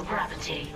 zero gravity.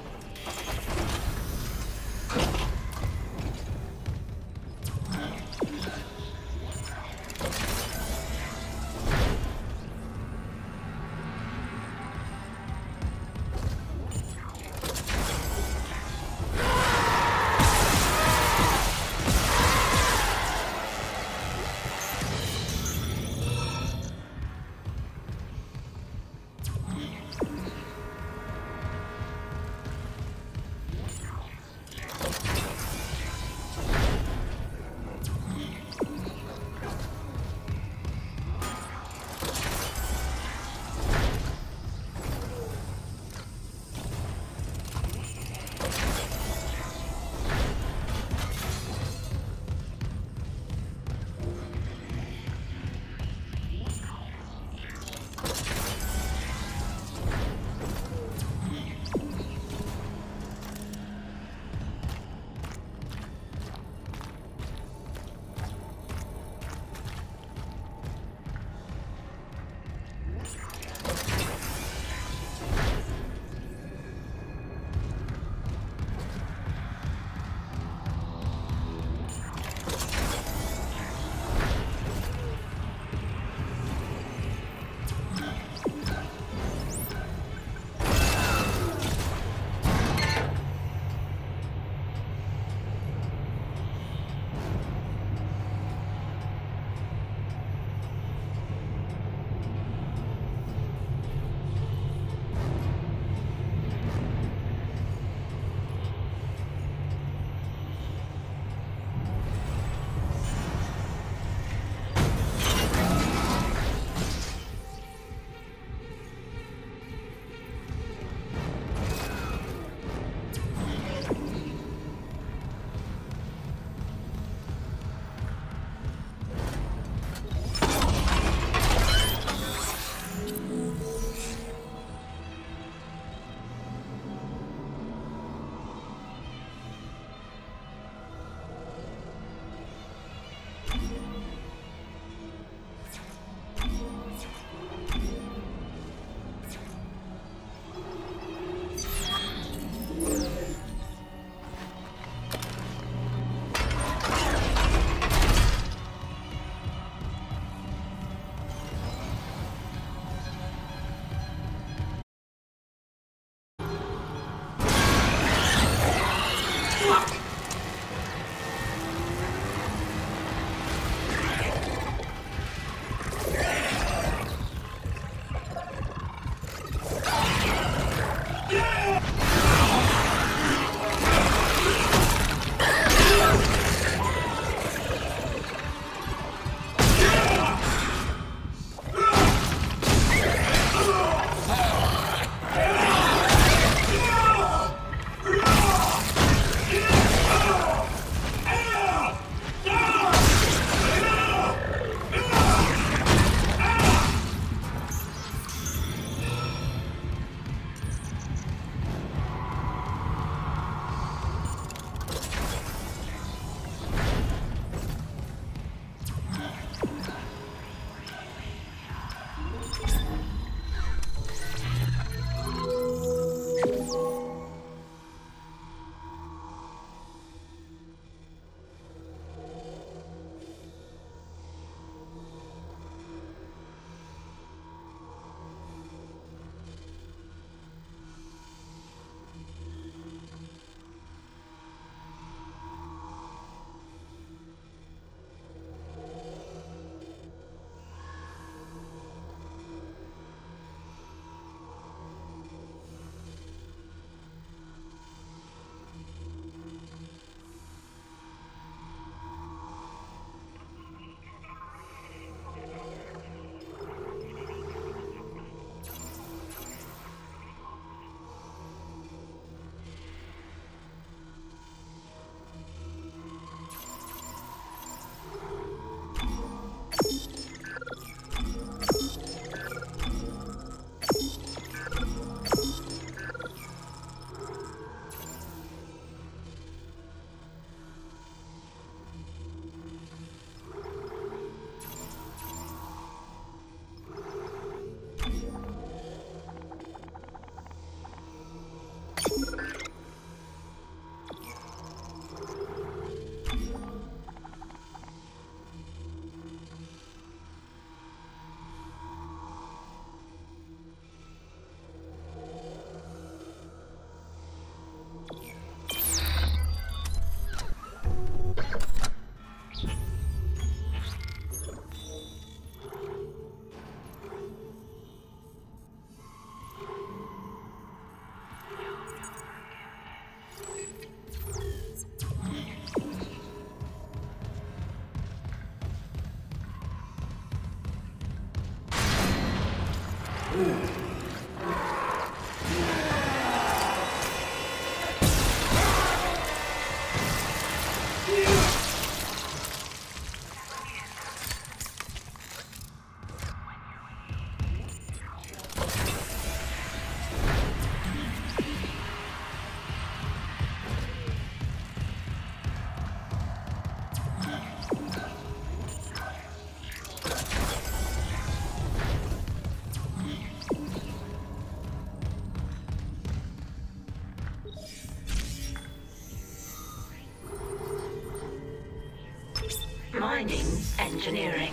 Mining engineering.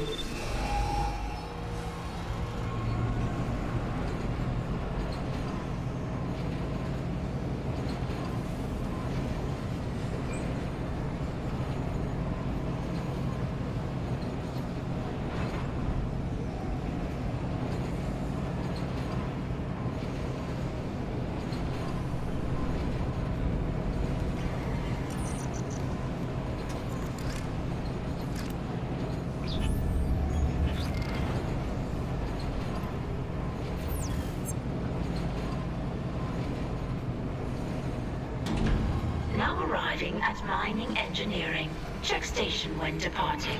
Now arriving at mining engineering. Check station when departing.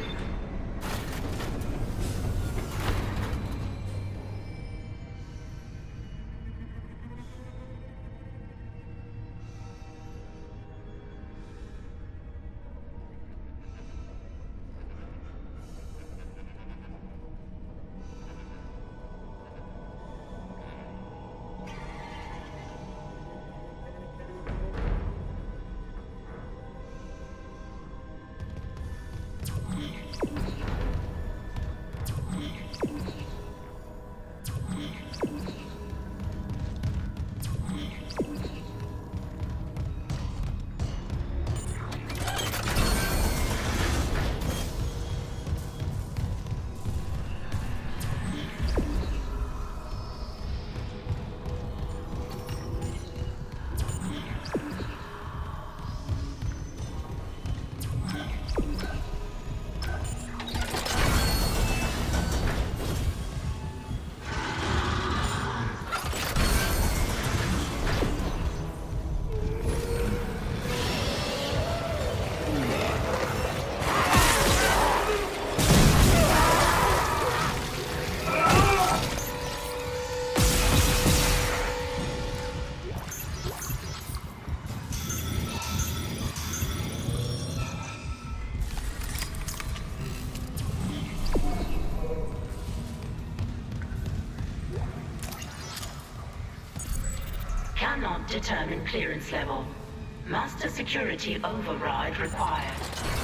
Cannot determine clearance level. Master security override required.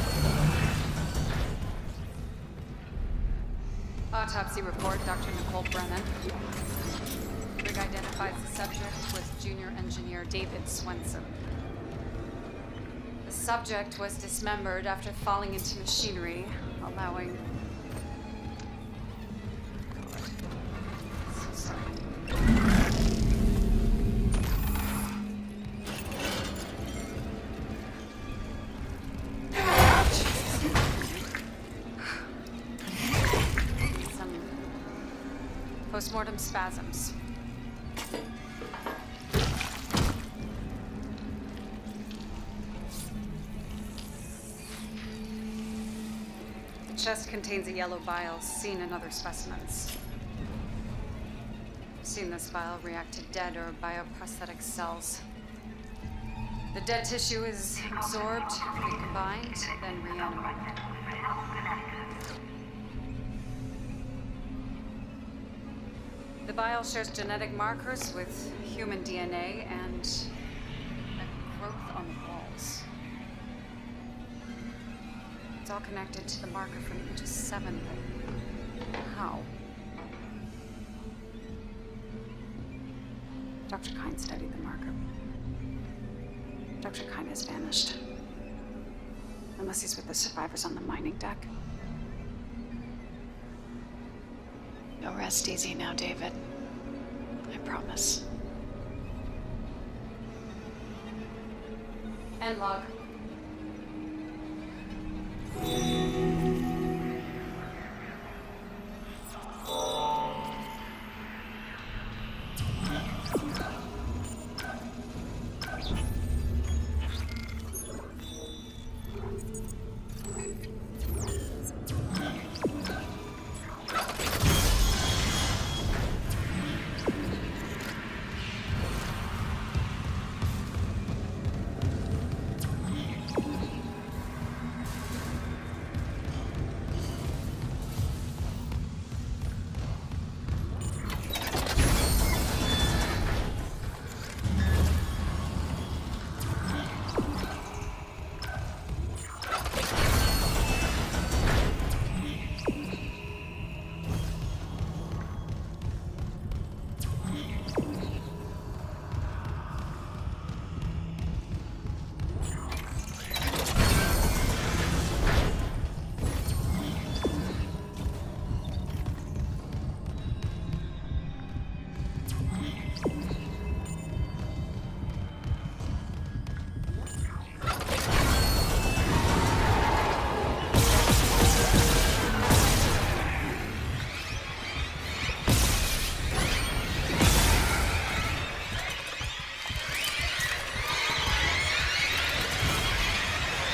Autopsy report, Dr. Nicole Brennan. Rig identifies the subject was Junior Engineer David Swenson. The subject was dismembered after falling into machinery, allowing... So sorry. Postmortem spasms. The chest contains a yellow bile seen in other specimens. I've seen this bile react to dead or bioprosthetic cells. The dead tissue is absorbed, recombined, then reanimated. The bile shares genetic markers with human DNA and a growth on the walls. It's all connected to the marker from age 7. How? Dr. Kyne studied the marker. Dr. Kyne has vanished. Unless he's with the survivors on the mining deck. You'll rest easy now, David. I promise. End log.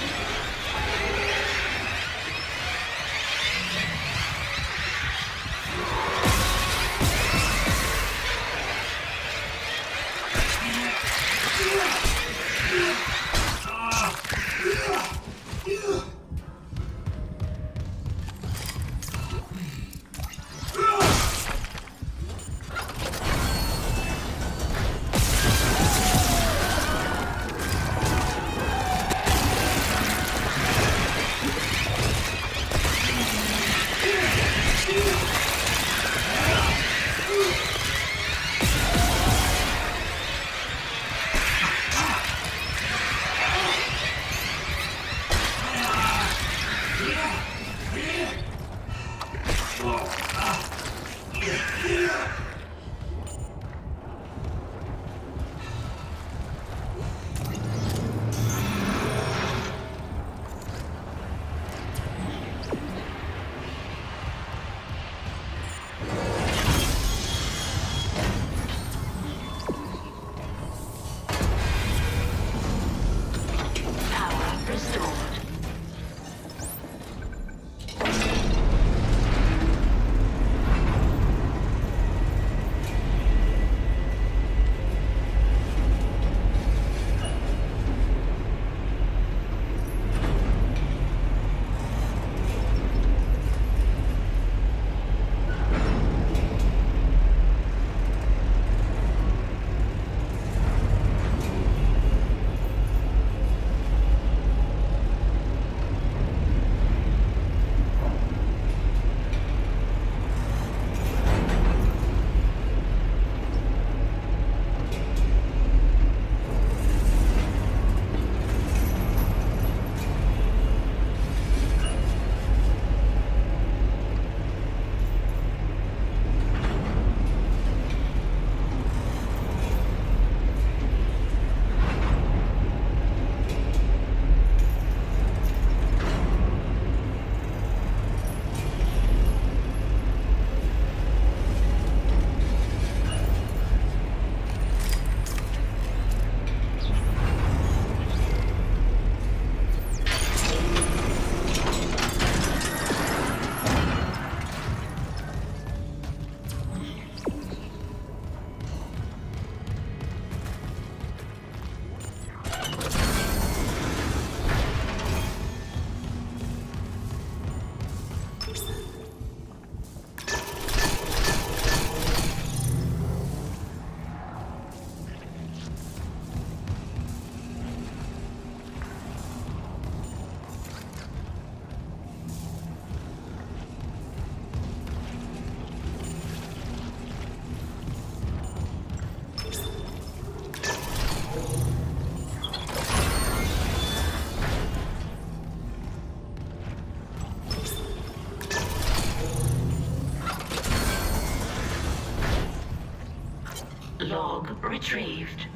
Log retrieved.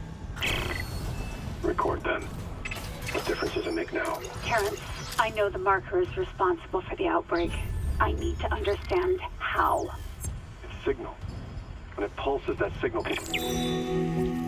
Record then. What difference does it make now? Terrence, I know the marker is responsible for the outbreak. I need to understand how. It's signal. When it pulses, that signal can...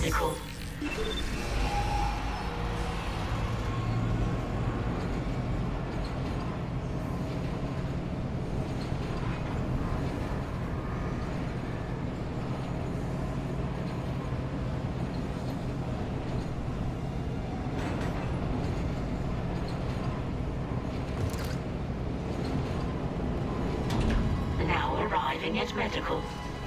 medical. Now arriving at medical.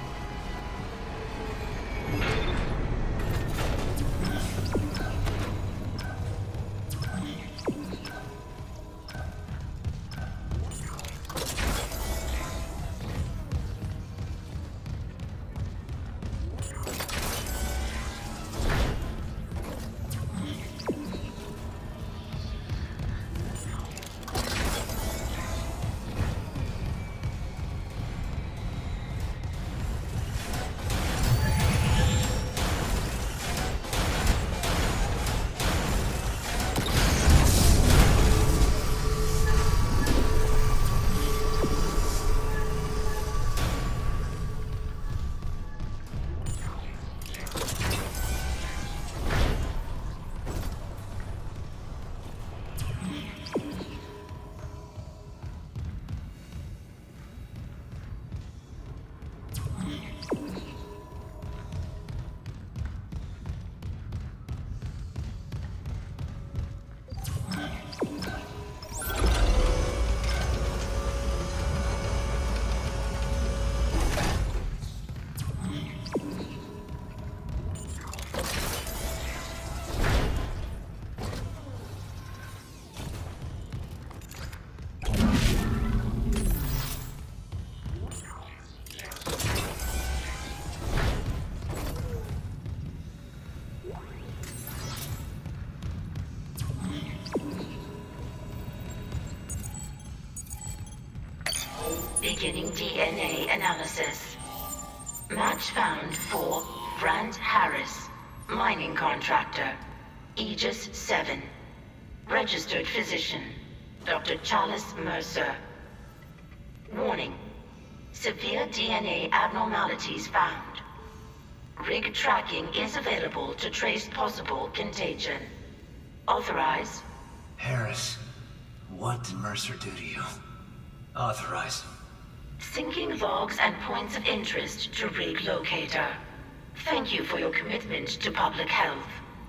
Beginning DNA analysis. Match found for Brant Harris, mining contractor, Aegis 7. Registered physician, Dr. Chalice Mercer. Warning. Severe DNA abnormalities found. Rig tracking is available to trace possible contagion. Authorize. Harris, what did Mercer do to you? Authorize. Syncing logs and points of interest to Rig Locator. Thank you for your commitment to public health.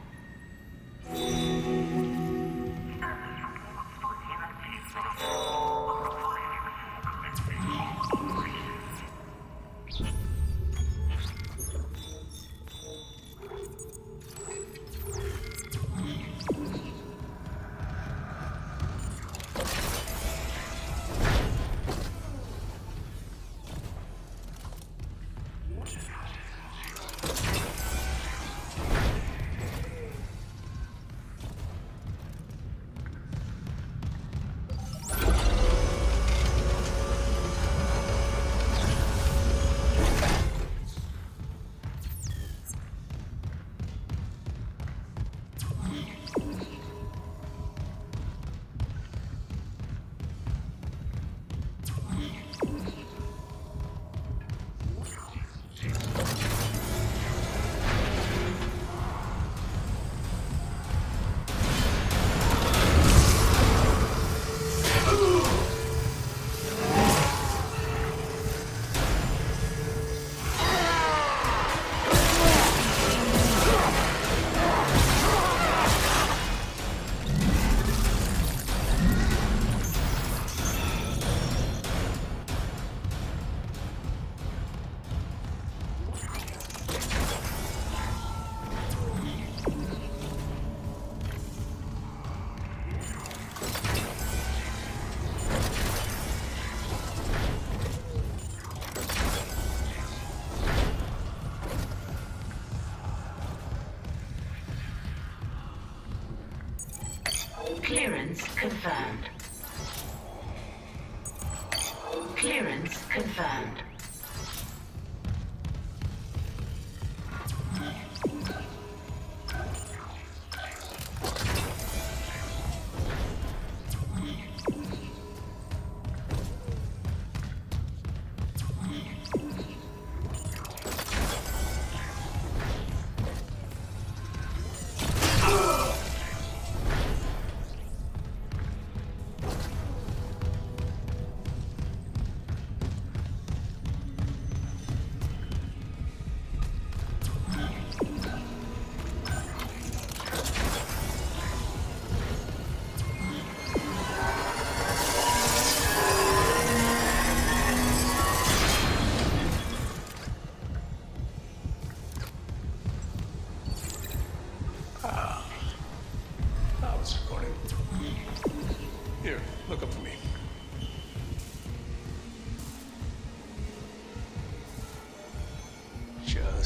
Clearance confirmed. Clearance confirmed.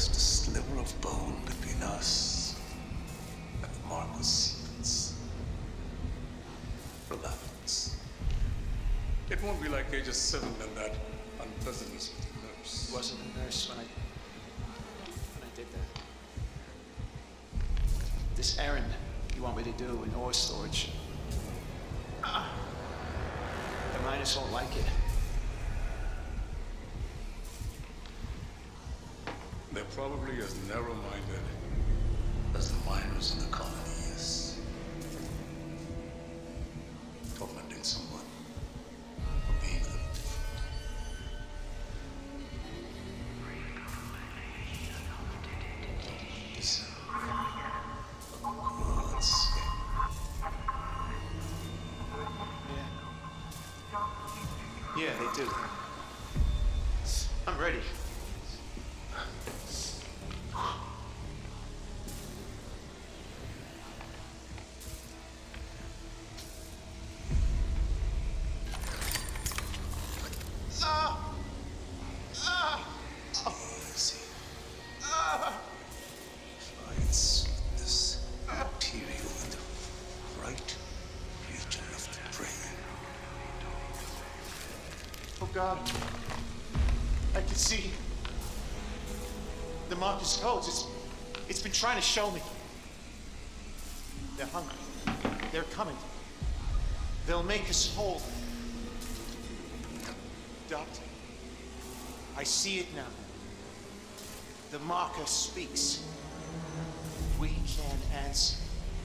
just a sliver of bone between us and the Marcus secrets. Relax. It won't be like Aegis 7 and that unpleasantness with the nurse. It wasn't a nurse when I did that. This errand you want me to do in ore storage. The miners won't like it. They're probably as narrow-minded As the miners in the colony, yes. Tormenting someone or being a little different. So, let's see. Yeah, they do. I'm ready. Easy. Find sweetness, material in the right region of the brain. Oh God. I can see the Marcus codes. It's been trying to show me. They're hungry. They're coming. They'll make us whole. Doctor, I see it now. The Marker speaks. We can answer.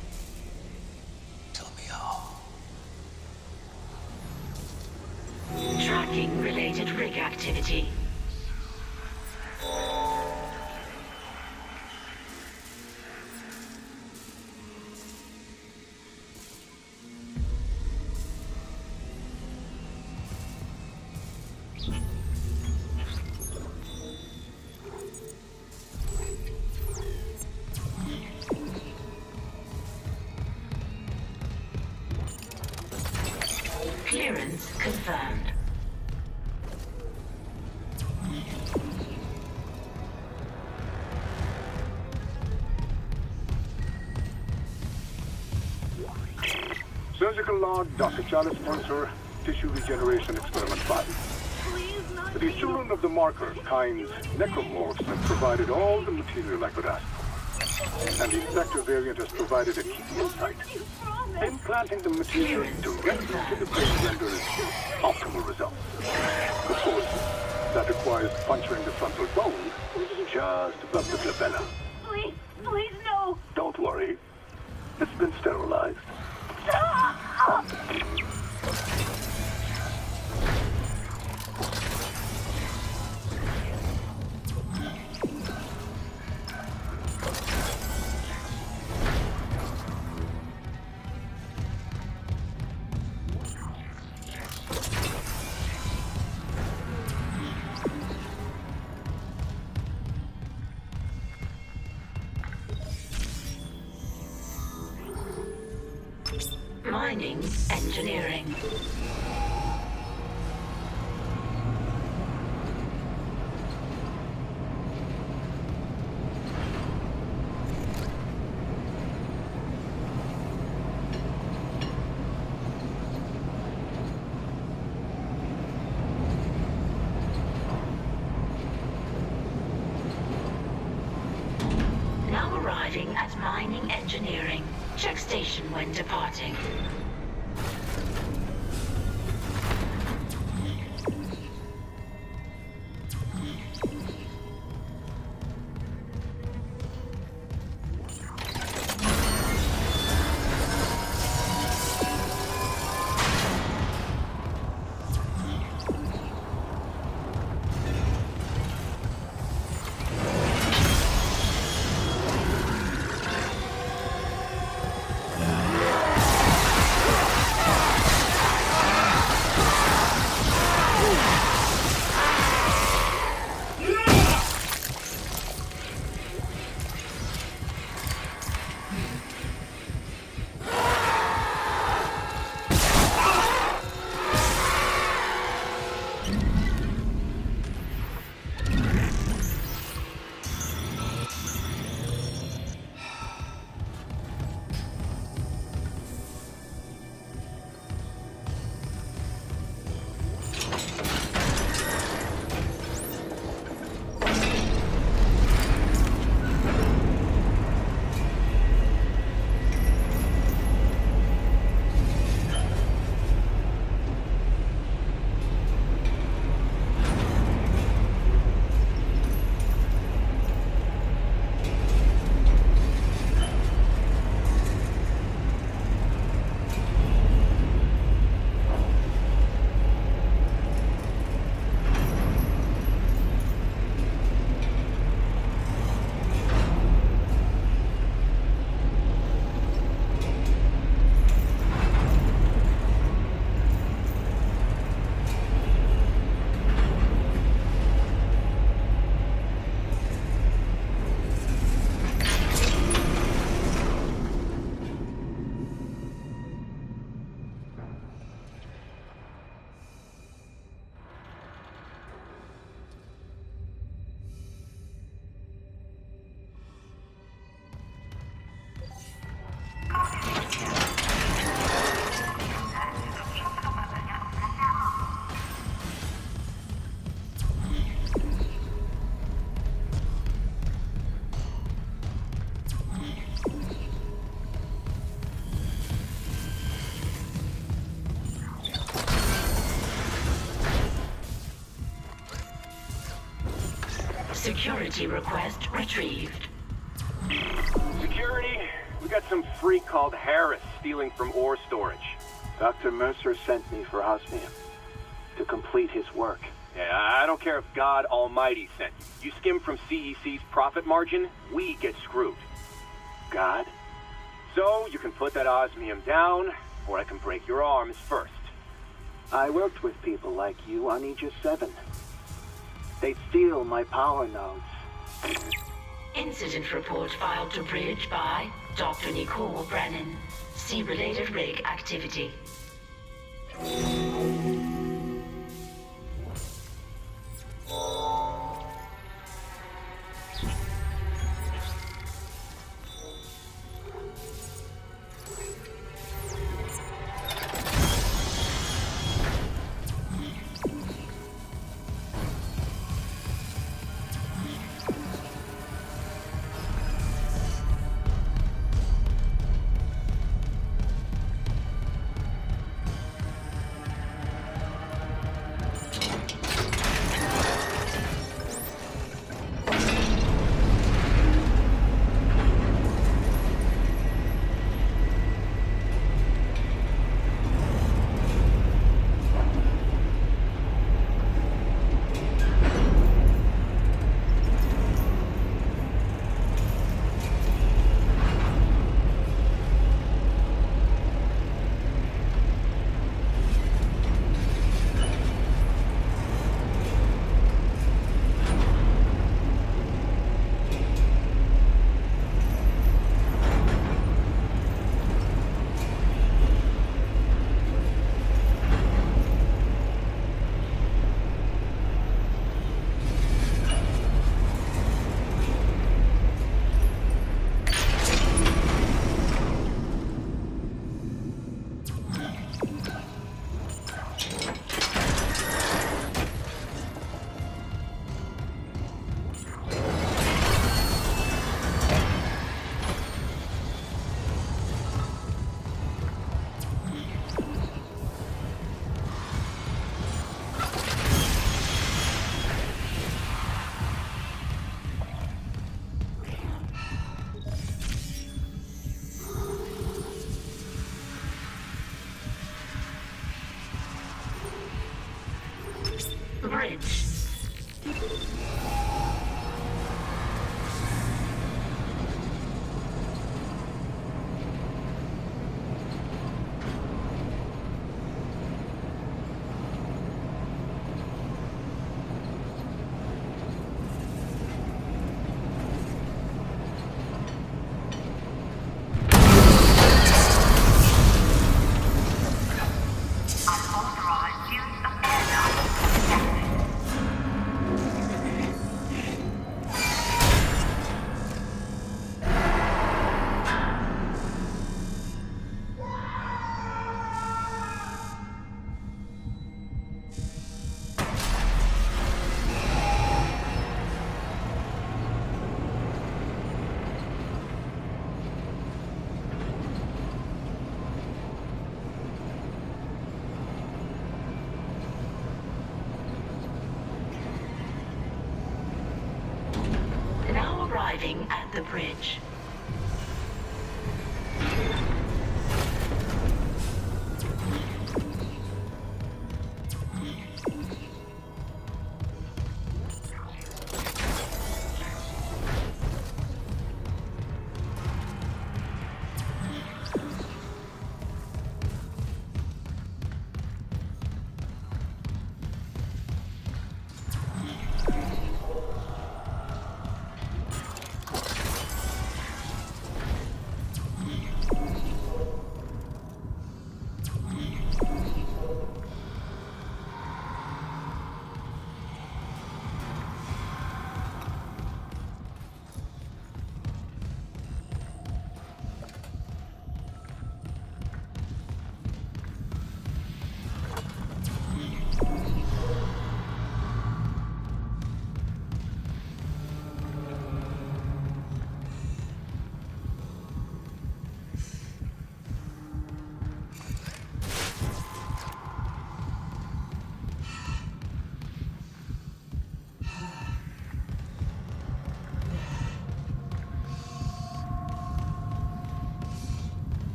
Tell me how. Tracking related rig activity. Clearance confirmed. Surgical log, Dr. Chalice sponsor, tissue regeneration experiment 5. The children of the marker, kinds necromorphs, have provided all the material I could ask for. And the Inspector variant has provided a key insight. Implanting the material directly into the brain renders optimal results. Of course, that requires puncturing the frontal bone just above the glabella. Please, please, no! Don't worry. It's been sterilized. Mining engineering. Now arriving at mining engineering. Check station when departing. Security request retrieved. Security, we got some freak called Harris stealing from ore storage. Dr. Mercer sent me for osmium to complete his work. Yeah, I don't care if God Almighty sent you. You skim from CEC's profit margin, we get screwed. God? So, you can put that osmium down, or I can break your arms first. I worked with people like you on Aegis 7. They steal my power nodes. Incident report filed to Bridge by Dr. Nicole Brennan. See related rig activity. Bridge. Arriving at the bridge.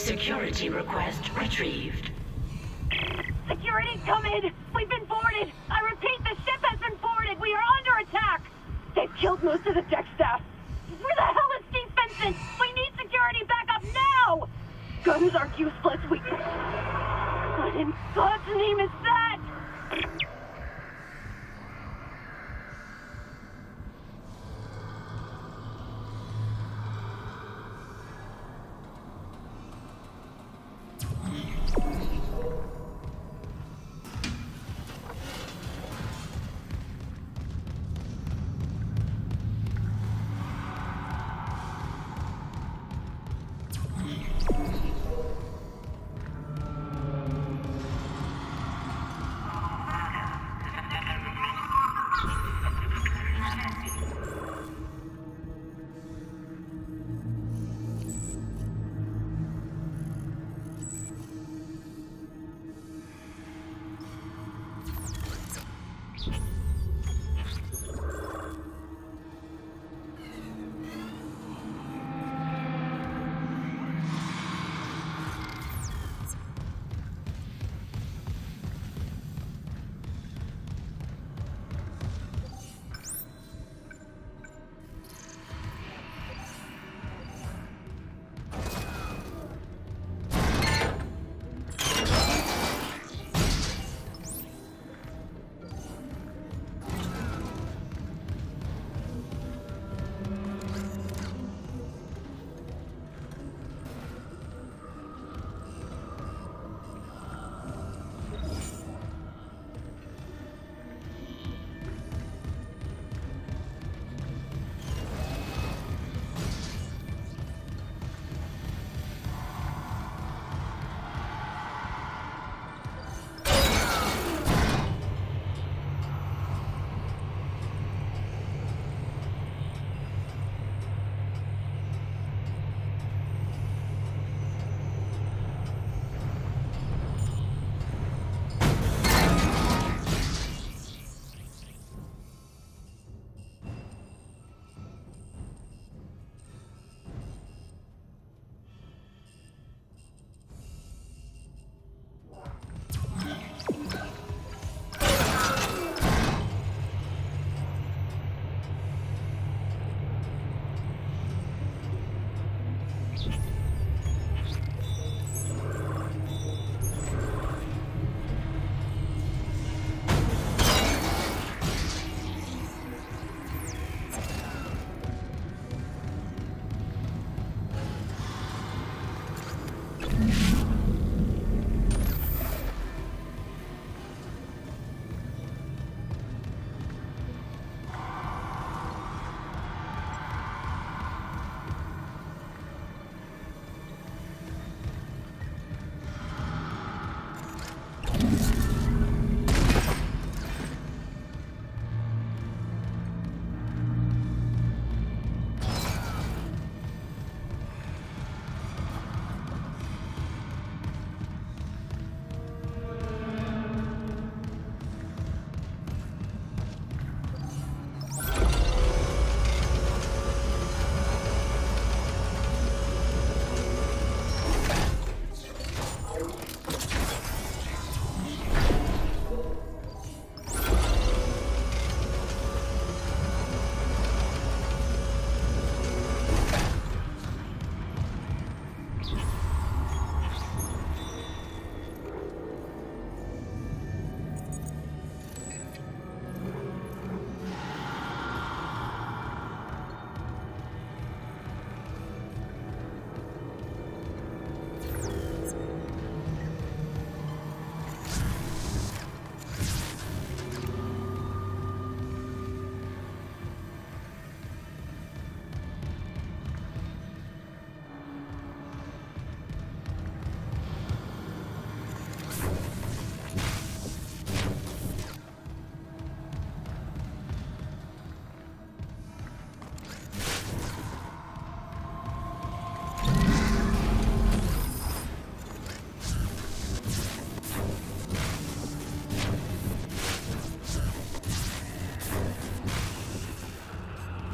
Security request retrieved. Security, come in! We've been boarded! I repeat, the ship has been boarded! We are under attack! They've killed most of the deck staff! Where the hell is Steve Benson? We need security backup now! Guns are useless, What in God's name is that?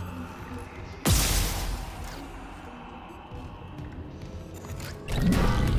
You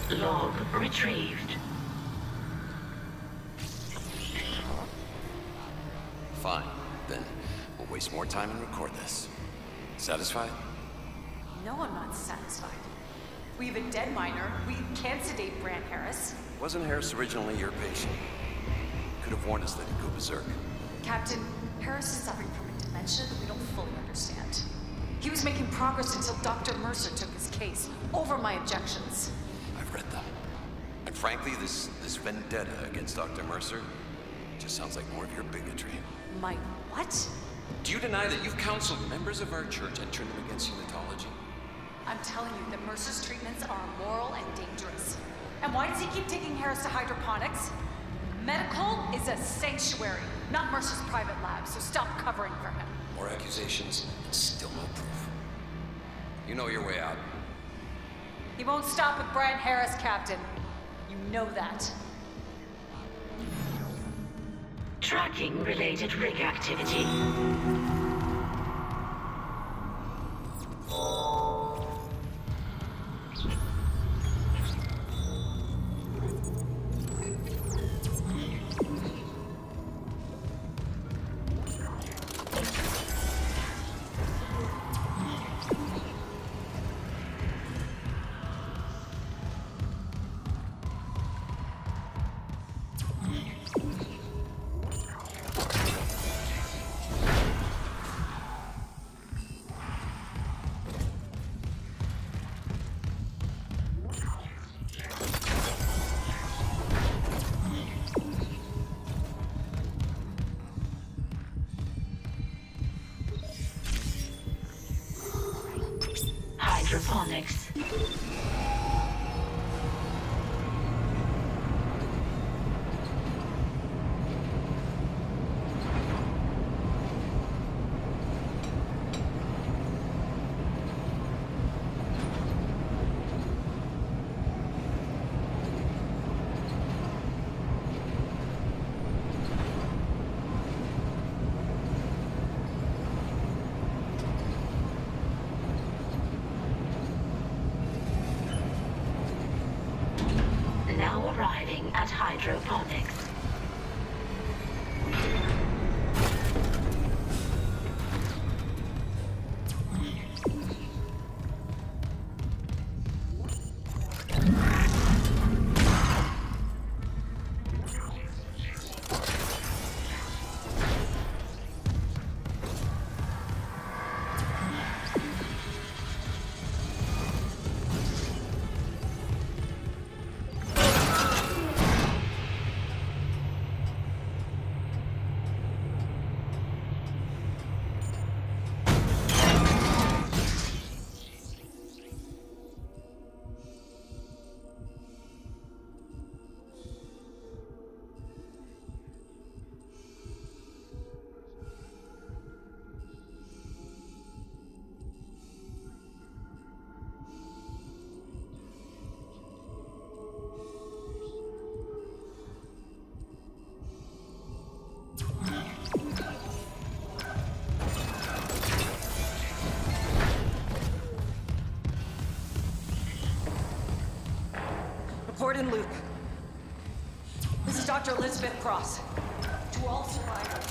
Log retrieved. Fine. Then we'll waste more time and record this. Satisfied? No, I'm not satisfied. We have a dead miner. We can't sedate Bran Harris. Wasn't Harris originally your patient? Could have warned us that he'd go berserk. Captain, Harris is suffering from a dementia that we don't fully understand. He was making progress until Dr. Mercer took his case, over my objections. I've read that. And frankly, this vendetta against Dr. Mercer just sounds like more of your bigotry. My what? Do you deny that you've counseled members of our church and turned them against unitology? I'm telling you that Mercer's treatments are immoral and dangerous. And why does he keep taking Harris to hydroponics? Medical is a sanctuary, not Mercer's private lab, so stop covering for him. More accusations, and still no proof. You know your way out. He won't stop with Bran Harris, Captain. You know that. Tracking related rig activity. Hydroponics. Now arriving at hydroponics. Report in loop. This is Dr. Elizabeth Cross. To all survivors.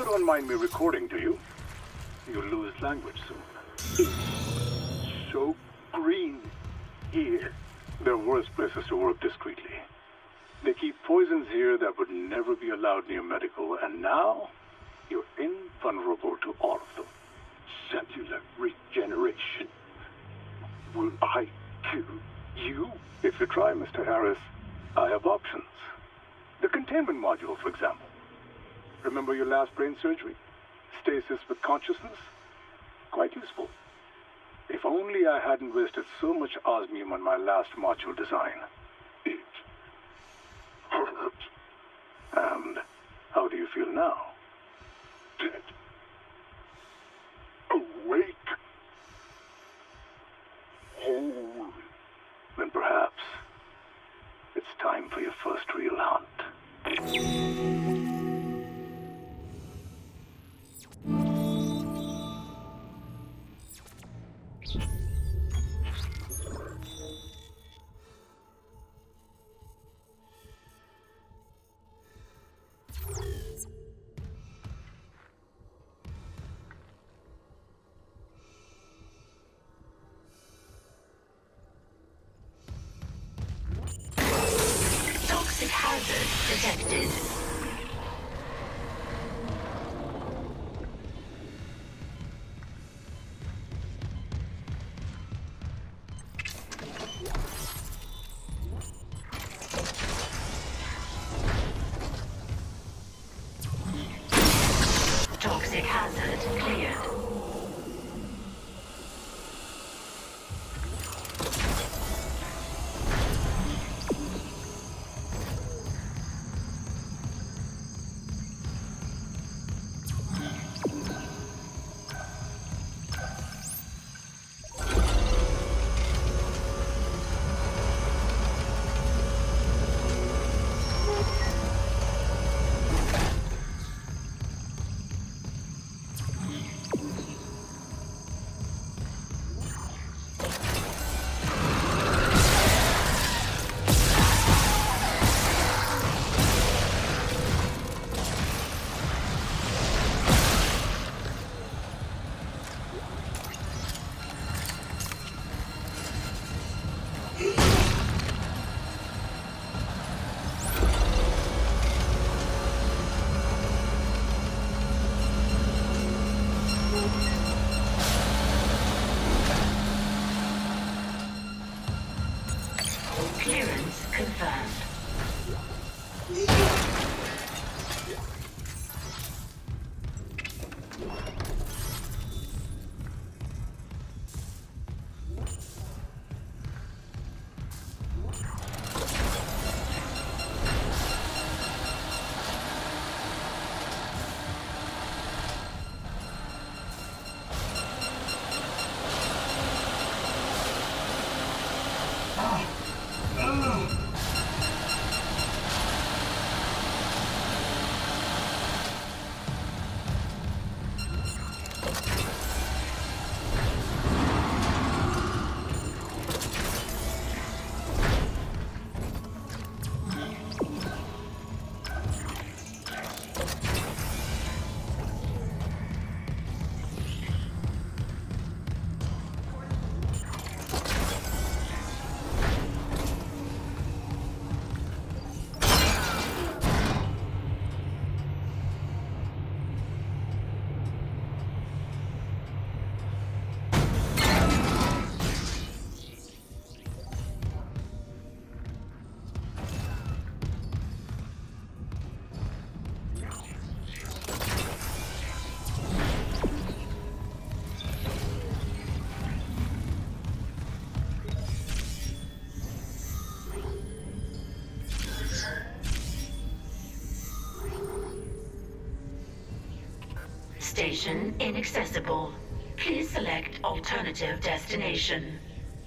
don't mind me recording, do you? You'll lose language soon. It's so green here. There are worse places to work discreetly. They keep poisons here that would never be allowed near medical, and now you're invulnerable to all of them. Cellular regeneration. Will I kill you? If you try, Mr. Harris, I have options. The containment module, for example. Remember your last brain surgery? Stasis with consciousness? Quite useful. If only I hadn't wasted so much osmium on my last module design. It hurt. And how do you feel now? Dead. Awake. Whole. Then perhaps it's time for your first real hunt. Toxic hazard detected. Toxic hazard cleared. Clearance confirmed. Station inaccessible. Please select alternative destination.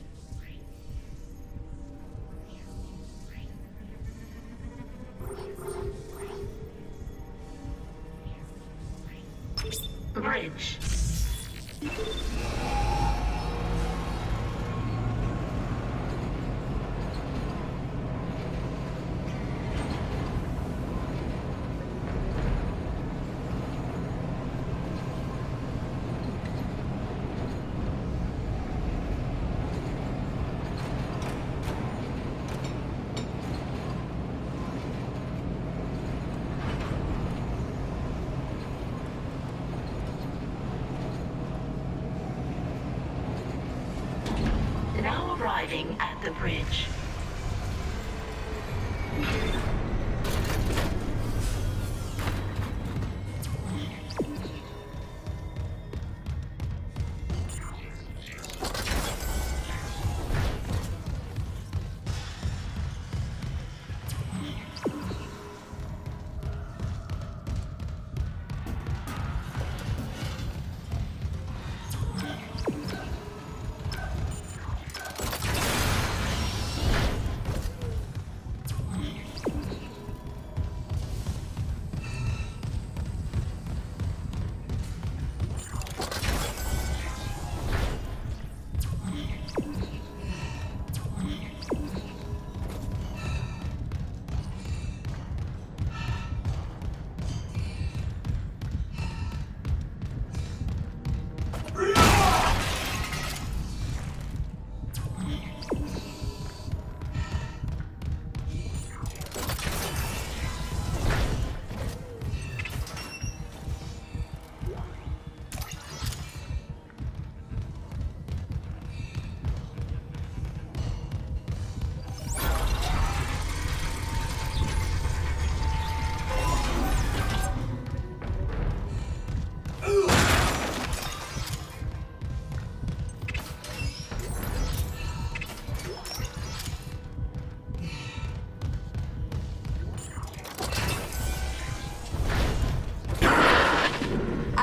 Bridge.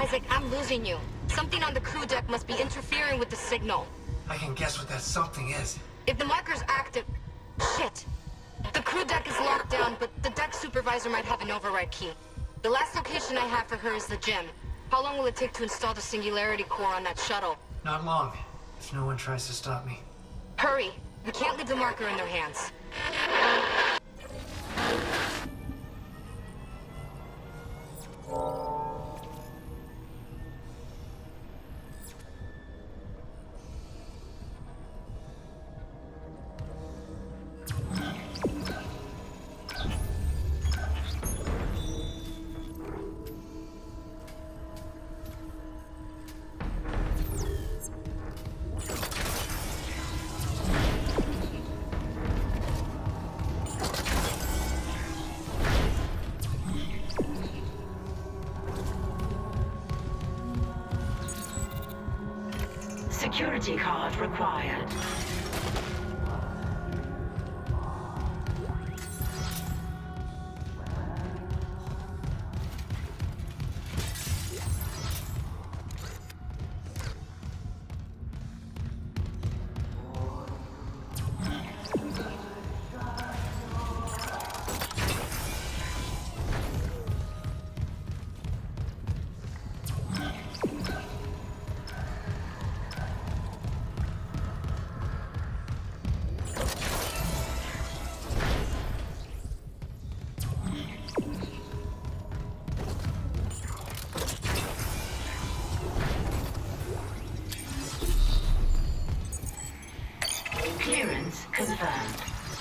Isaac, I'm losing you. Something on the crew deck must be interfering with the signal. I can guess what that something is. If the marker's active... Shit. The crew deck is locked down, but the deck supervisor might have an override key. The last location I have for her is the gym. How long will it take to install the Singularity Core on that shuttle? Not long, if no one tries to stop me. Hurry. We can't leave the marker in their hands. Security card required. Clearance confirmed.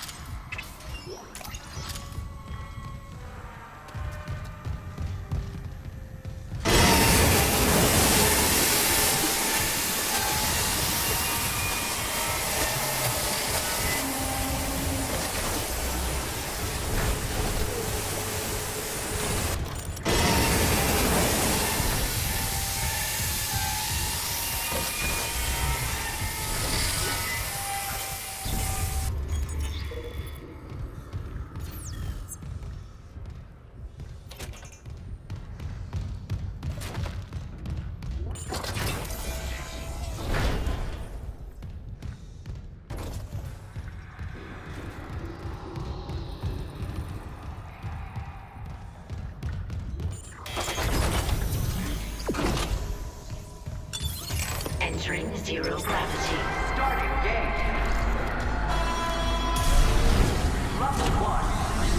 Entering zero gravity. Starting game. Level 1.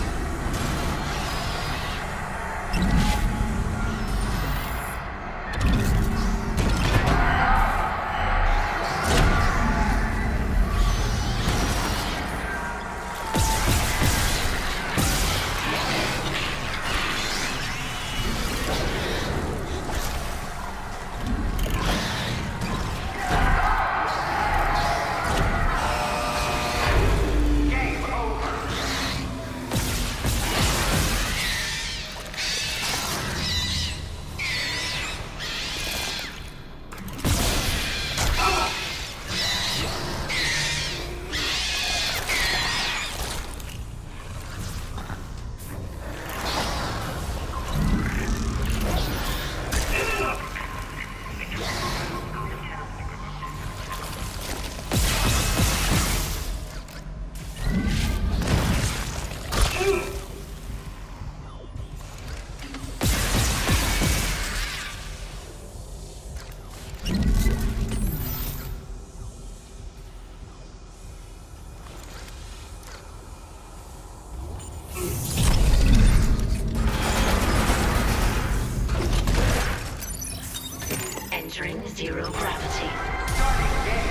Entering zero gravity. Starting game.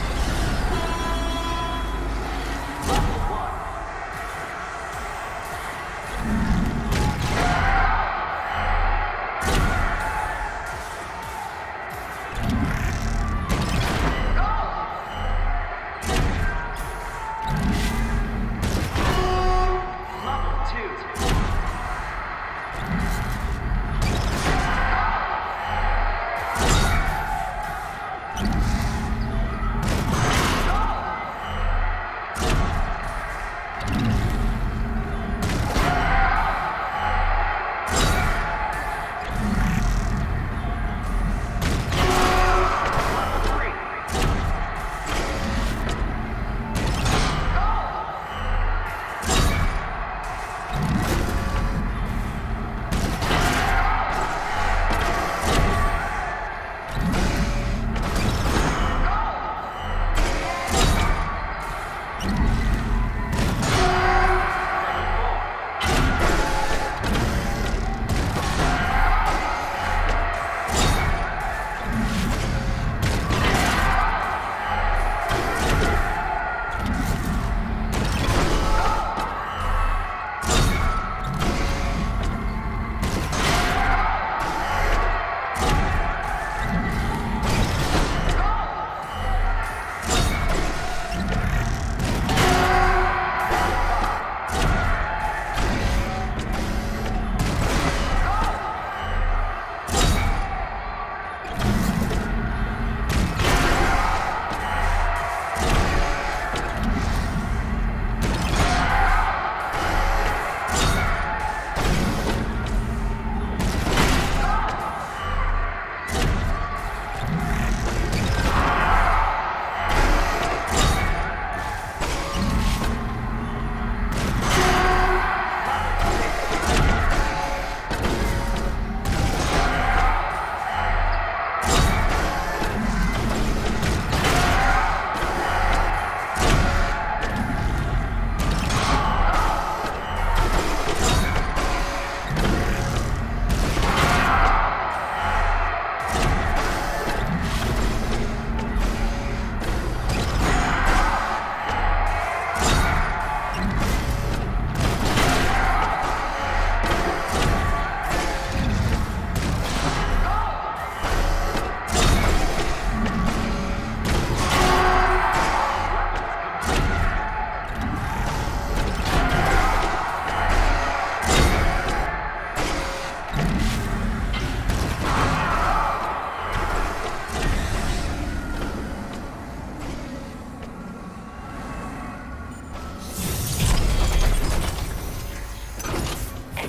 Level 1. Level 2.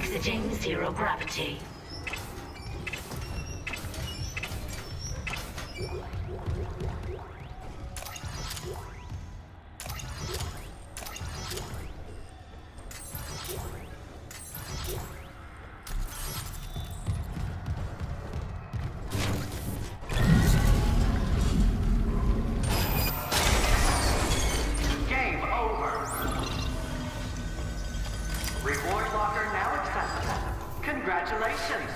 Exiting zero gravity. Game over. Reward locker now accessible. Congratulations.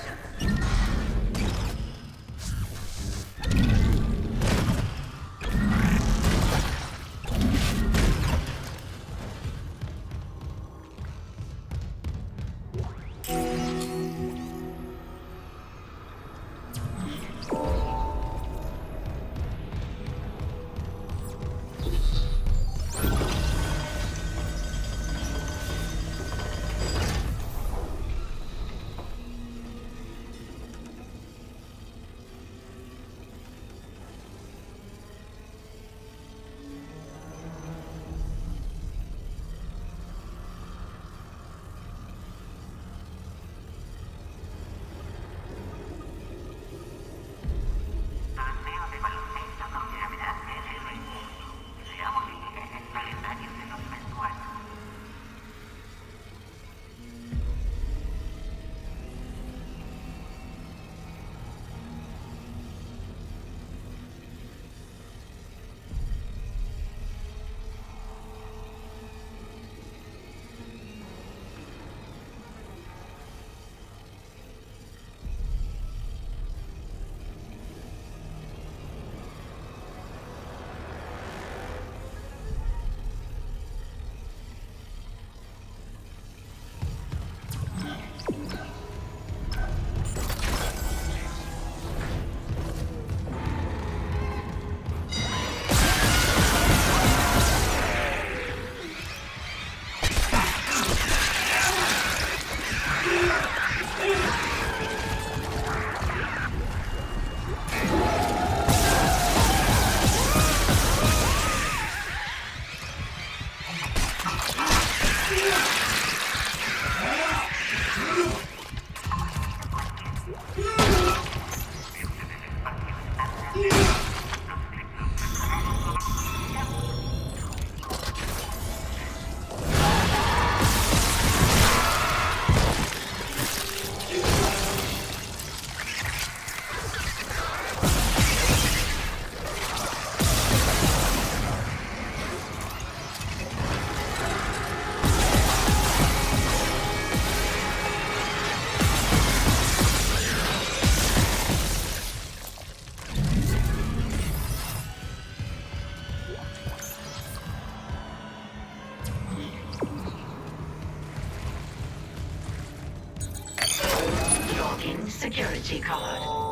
Security card.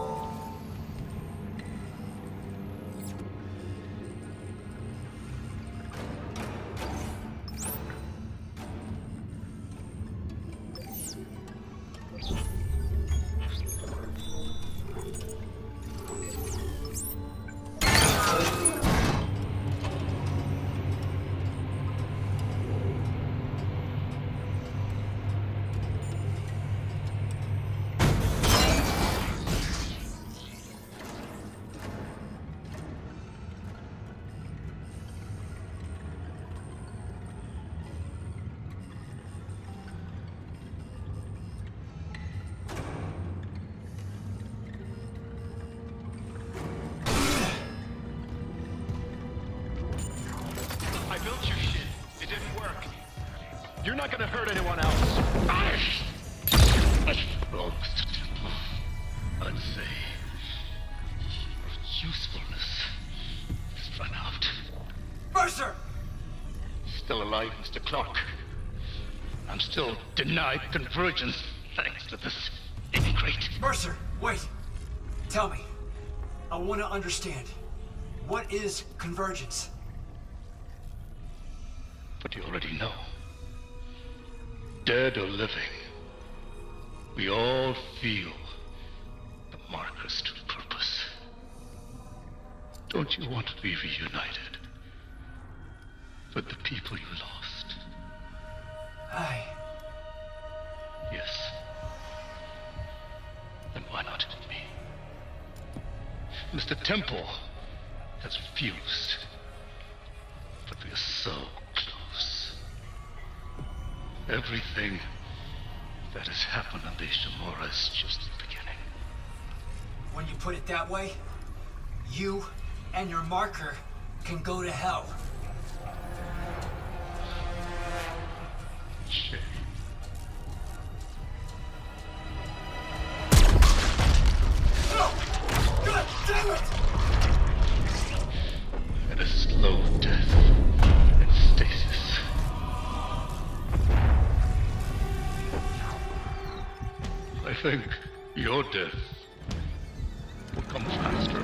You're not gonna hurt anyone else. I'd say your usefulness has run out. Mercer! Still alive, Mr. Clark. I'm still denied convergence thanks to this ingrate. Mercer, wait. Tell me. I want to understand. What is convergence? But you already know. Dead or living, we all feel the marker's true purpose. Don't you want to be reunited with the people you lost? I... Yes. Mr. Temple has refused. But we are so close. Everything that has happened on the Ishimura is just the beginning. When you put it that way, you and your marker can go to hell. Shit. God damn it! And a slow death in stasis. I think your death will come faster.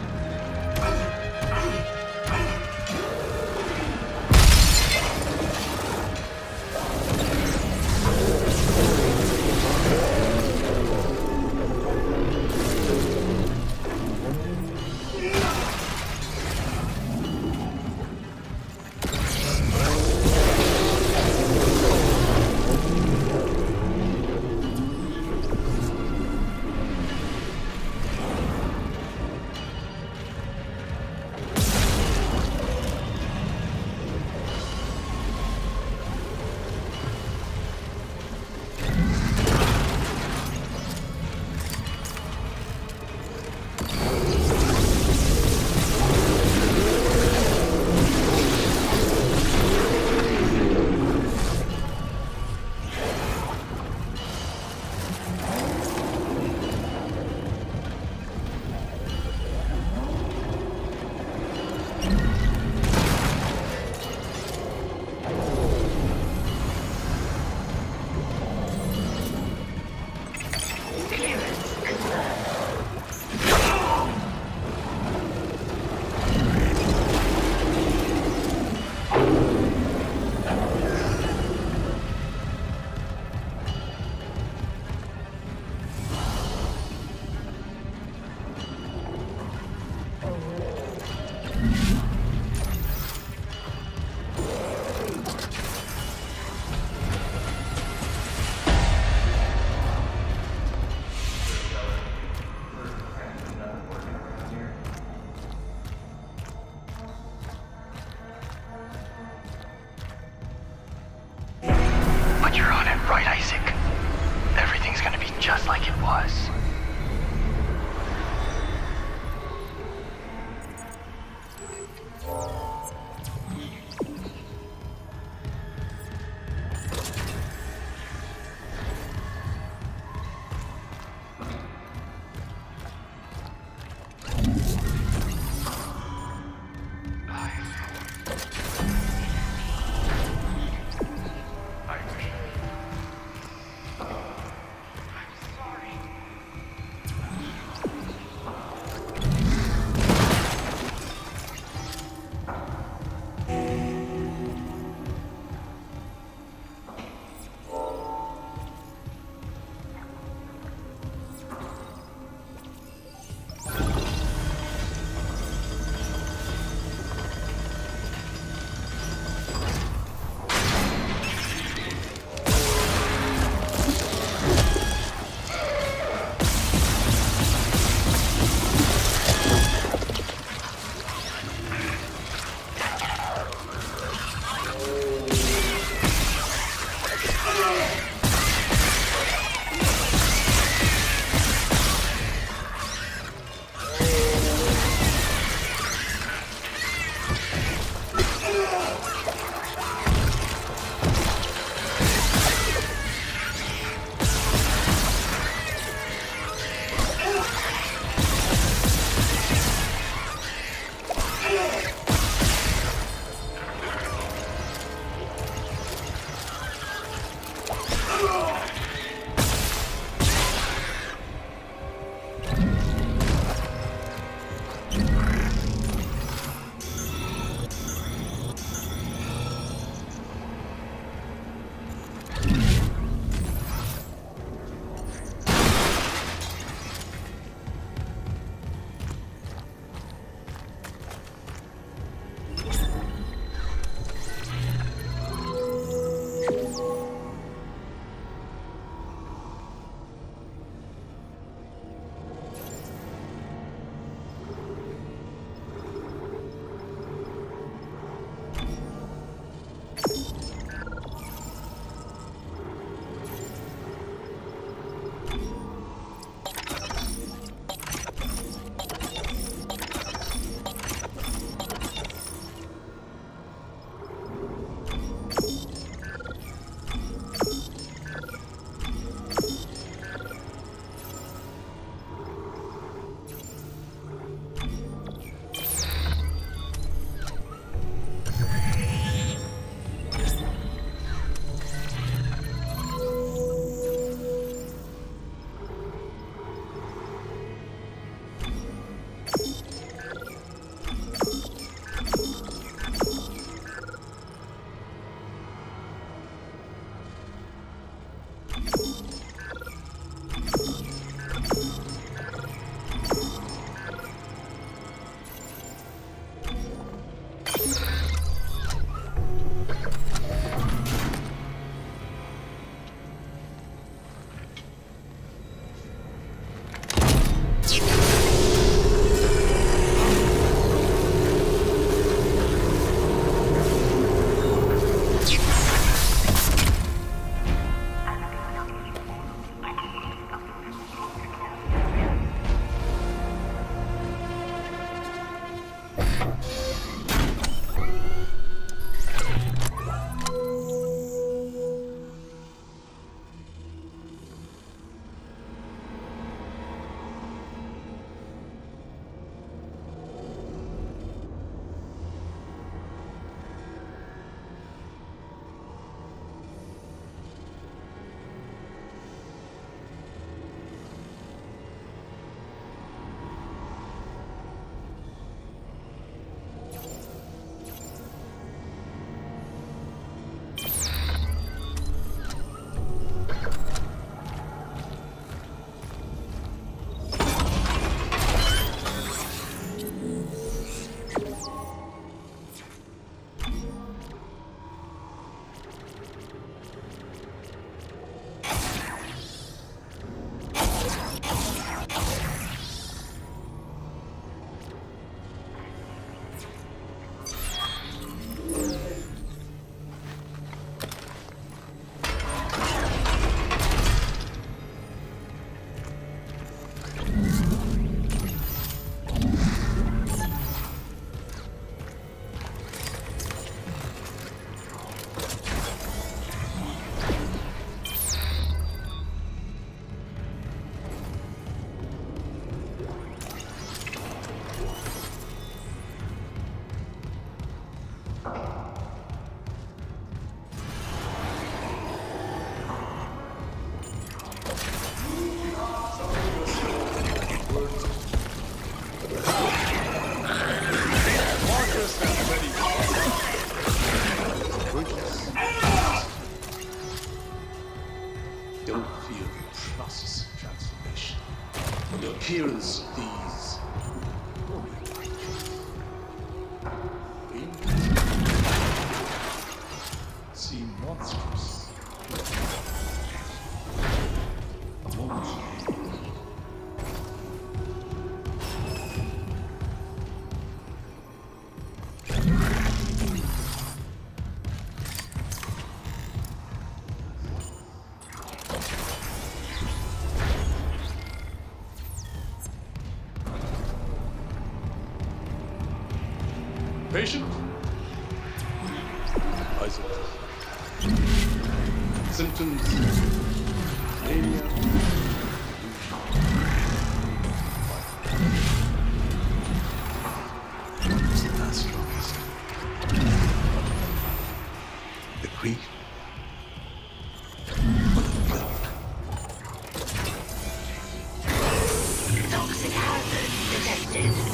You're on it, right, Isaac? Everything's gonna be just like it was. Marcus and ready. Don't fear the process of transformation. The appearance of these will be like seem monstrous. A moment. Patient? Isaac. Symptoms? Mania? It's the last strongest. The grief? Or the guilt? Toxic hazard detected.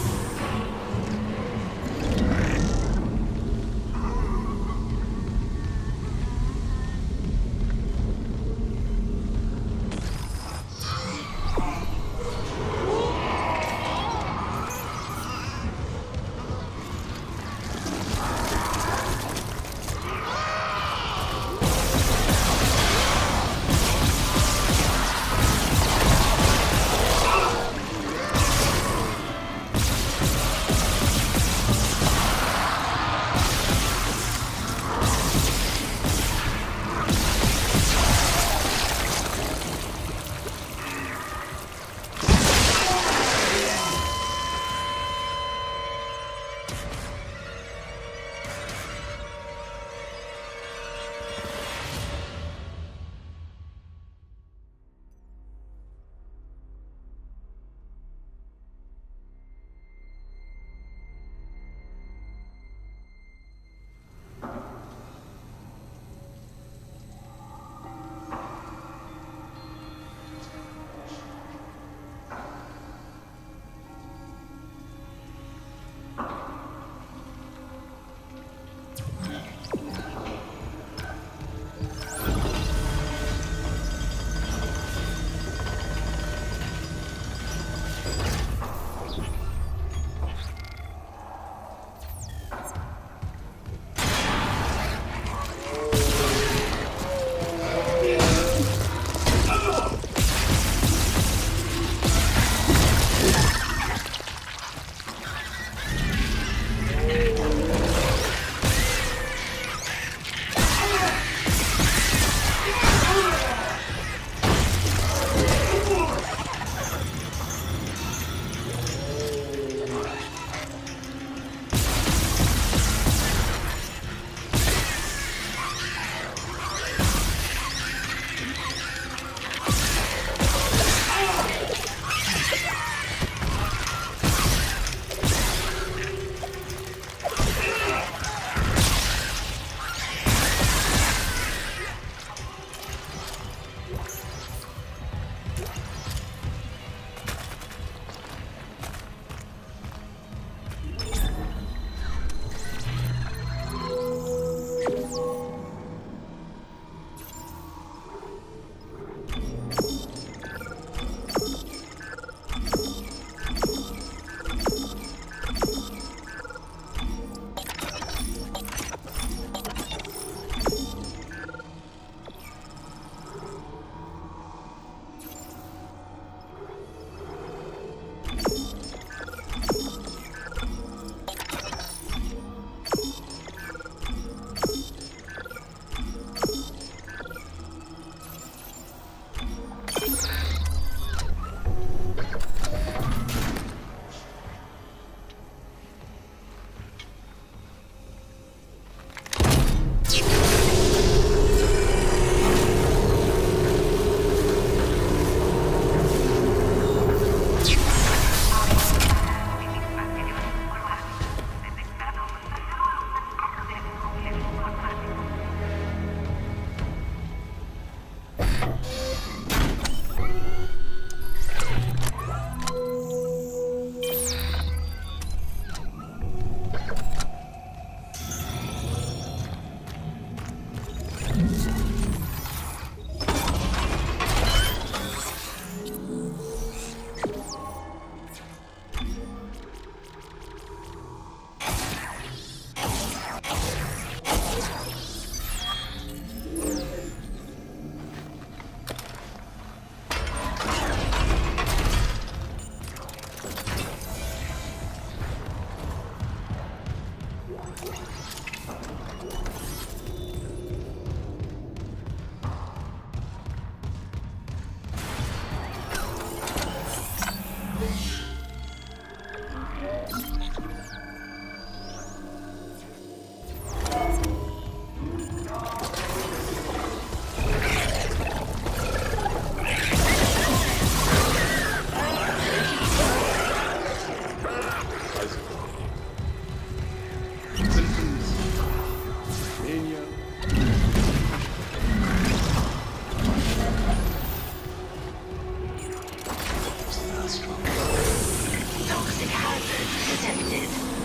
strong. Toxic hazard detected.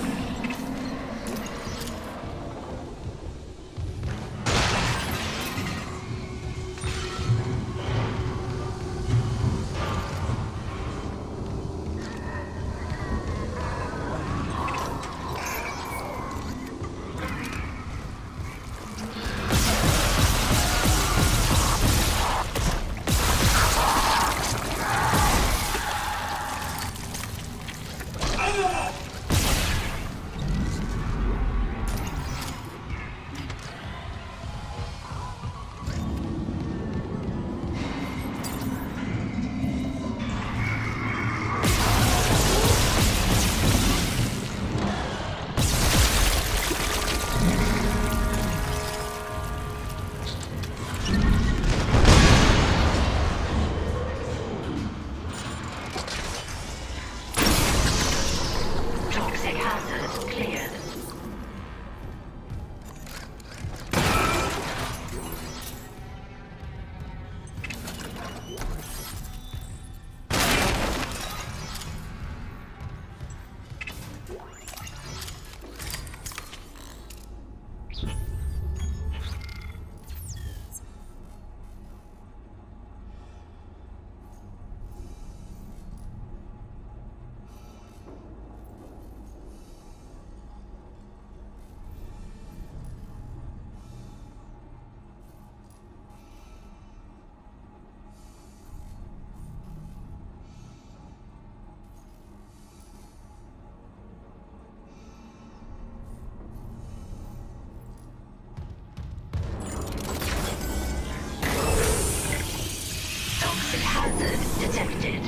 Detected.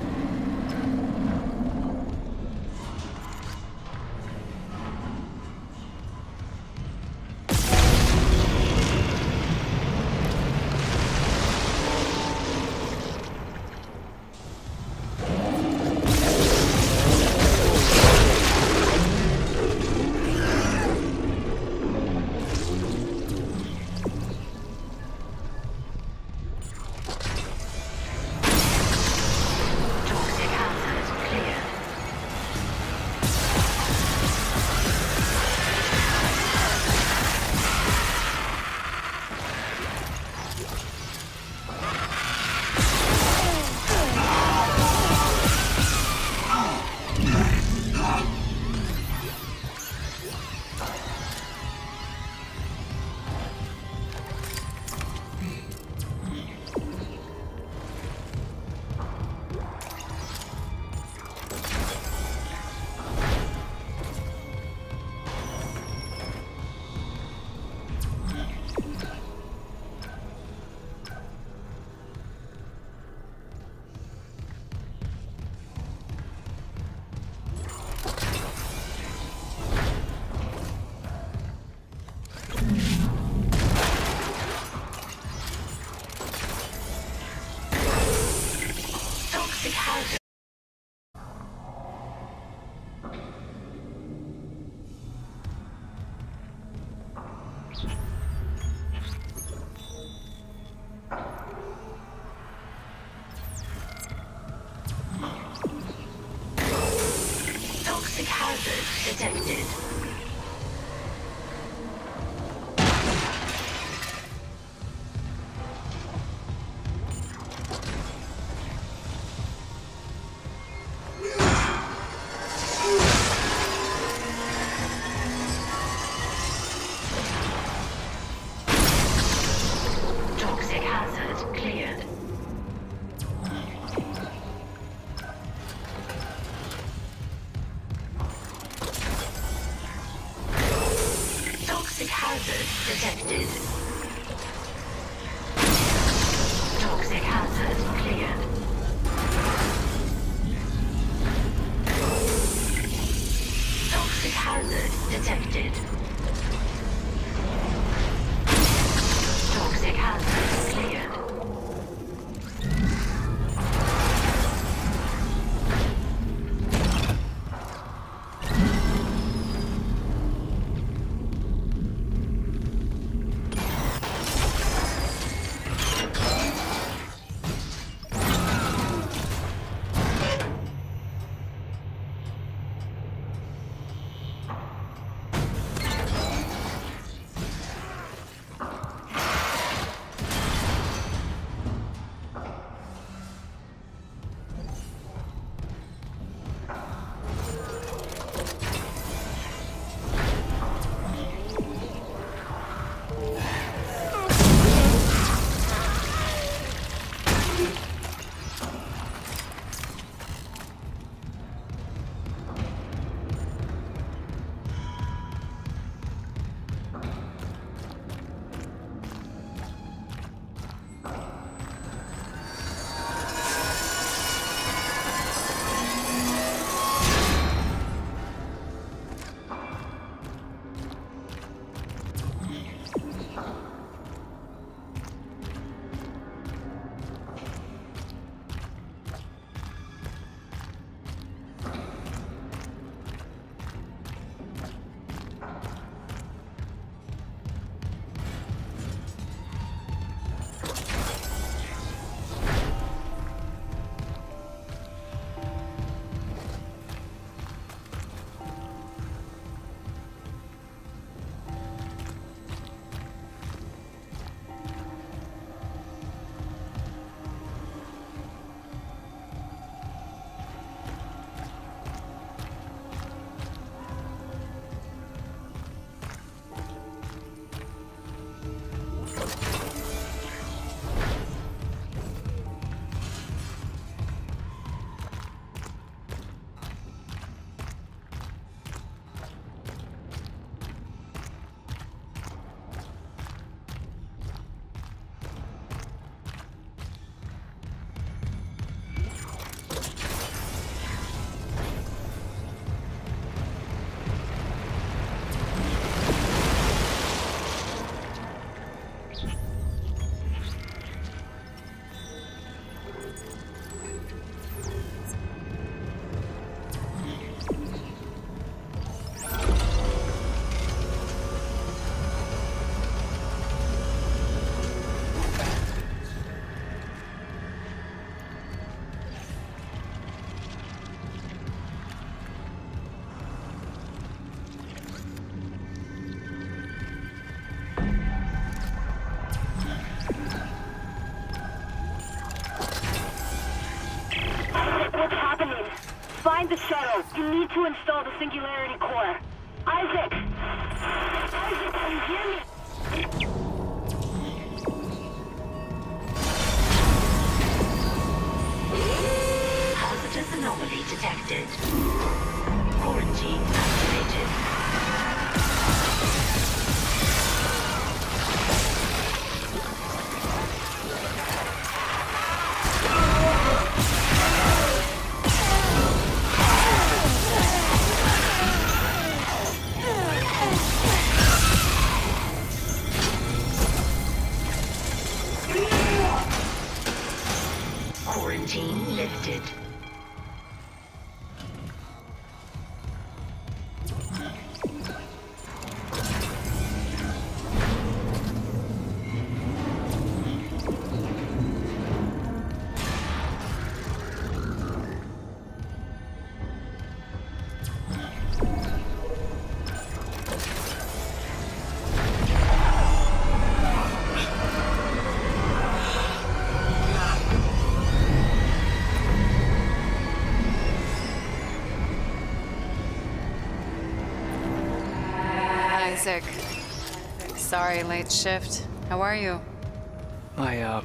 Toxic hazard detected. Toxic hazard cleared. What's happening? Find the shuttle. You need to install the Singularity Core. Isaac! Isaac, can you hear me? Hazardous anomaly detected. Quarantine activated. Quarantine lifted. Isaac. Sorry, late shift. How are you? My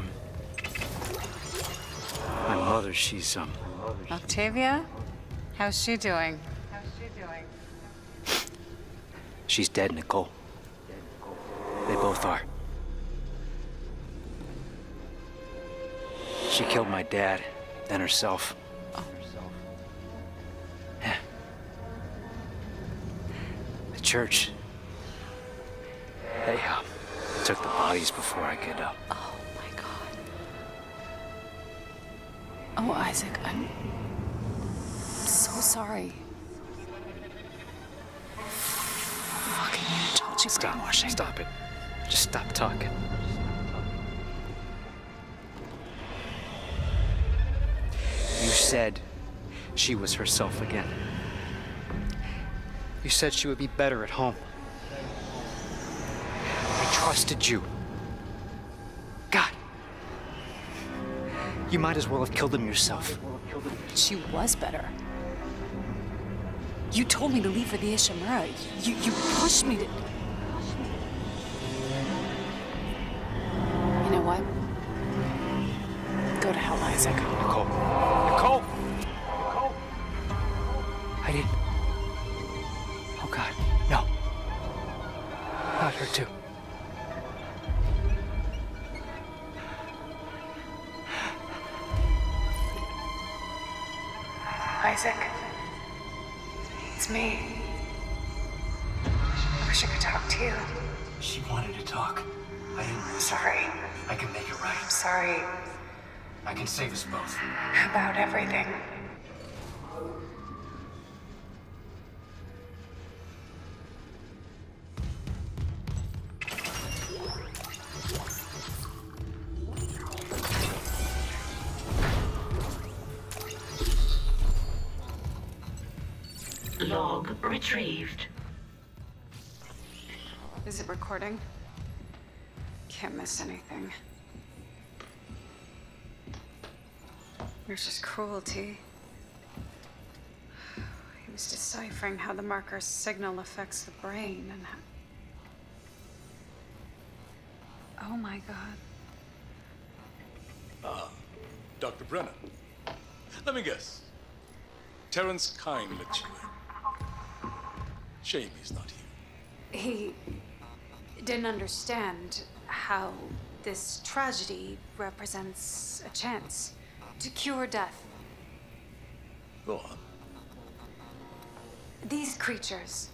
mother, she's, Octavia? How's she doing? she's dead, Nicole. They both are. She killed my dad, then herself. Yeah. The church. They took the bodies before I could, Oh my God. Oh, Isaac, I'm so sorry. Fucking I told you brainwashing. Stop it. Just stop talking. You said she was herself again. You said she would be better at home. I trusted you. God. You might as well have killed him yourself. She was better. You told me to leave for the Ishimura. You pushed me to... You know what? Go to hell, Isaac. Nicole. Nicole! Nicole! I didn't... Oh, God. No. Not her, too. Isaac. It's me. I wish I could talk to you. She wanted to talk. I didn't listen. Sorry. I can make it right. I'm sorry I can save us both. about everything. Log retrieved. Is it recording? Can't miss anything. There's just cruelty. He was deciphering how the marker's signal affects the brain and how... Oh my God. Ah, Dr. Brennan. Let me guess. Terrence Kyne let you in. Shame he's not here. He didn't understand how this tragedy represents a chance to cure death. Go on. These creatures,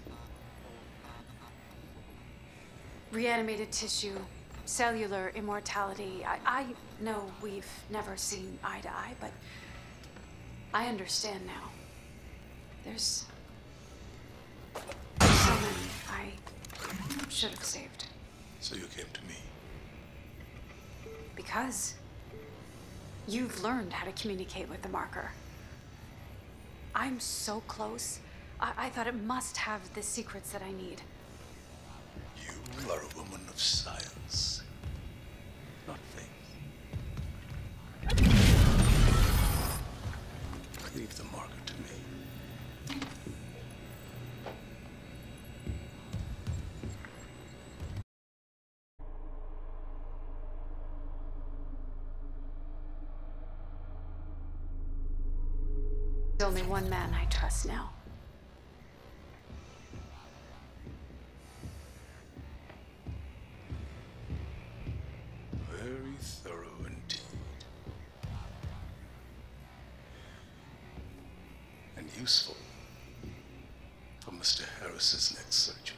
reanimated tissue, cellular immortality. I know we've never seen eye to eye, but I understand now. There's someone I should have saved. So you came to me? Because you've learned how to communicate with the marker. I'm so close. I thought it must have the secrets that I need. You are a woman of science, not faith. Leave the marker to me. There's only one man I trust now. Very thorough indeed. And useful for Mr. Harris's next surgery.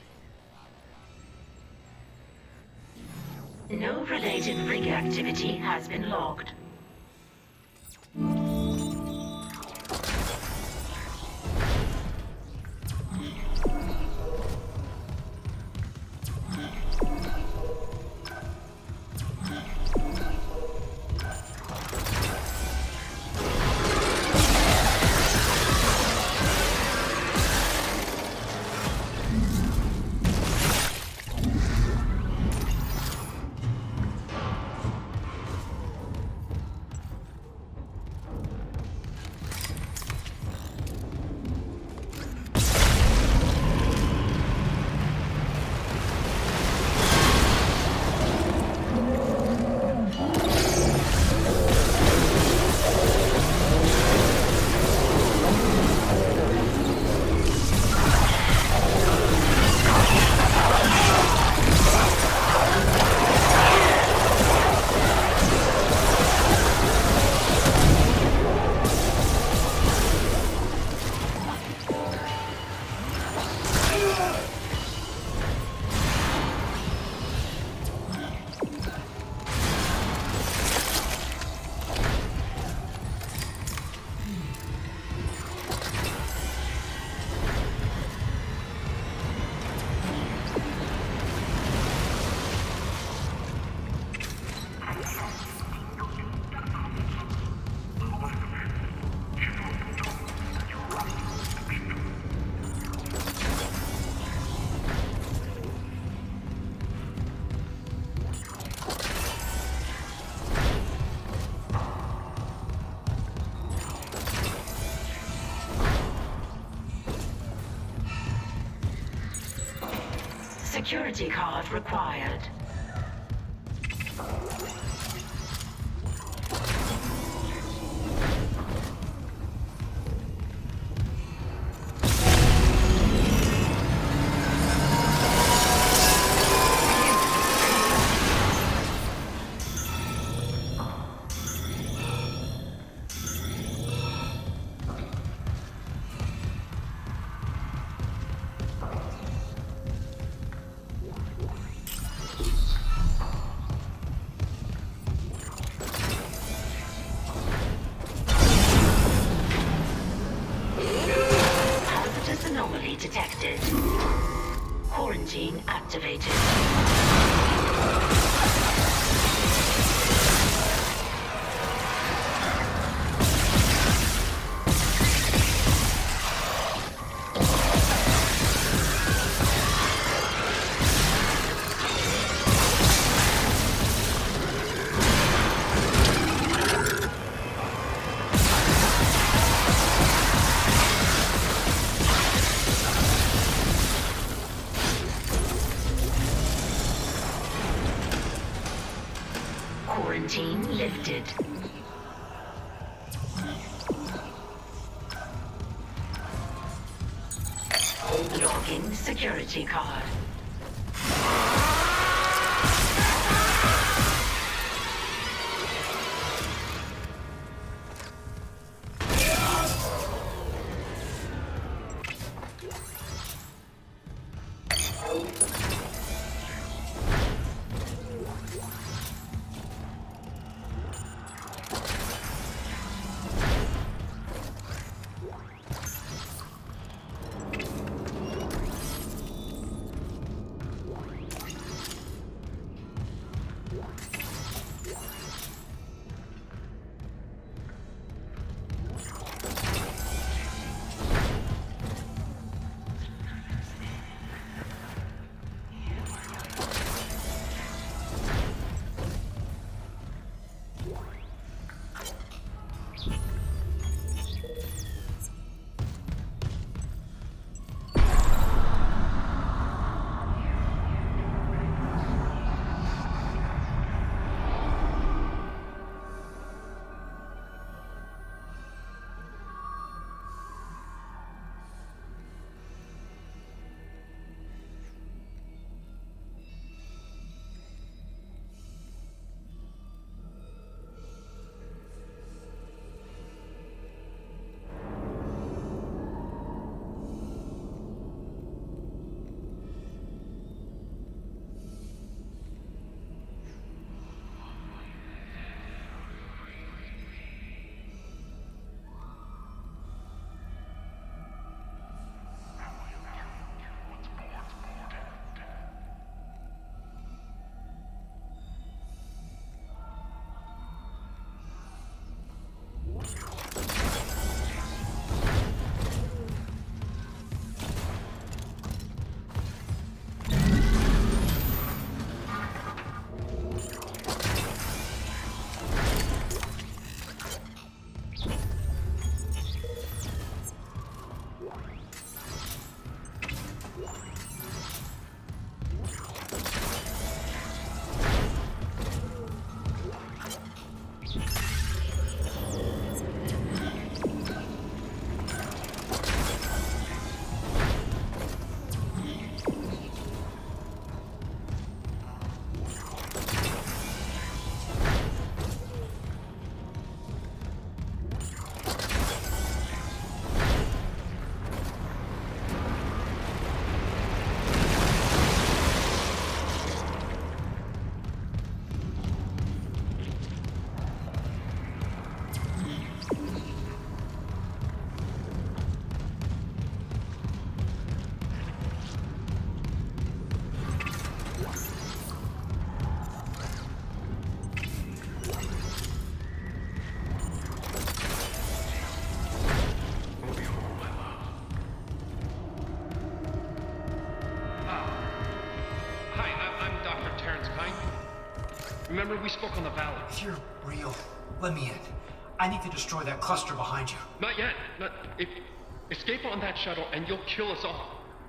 No related rig activity has been logged. Security card required. Anomaly detected. Quarantine activated. Quarantine lifted. Logging security card. Remember, we spoke on the Valley. If you're real, let me in. I need to destroy that cluster behind you. Not yet. Escape on that shuttle and you'll kill us all.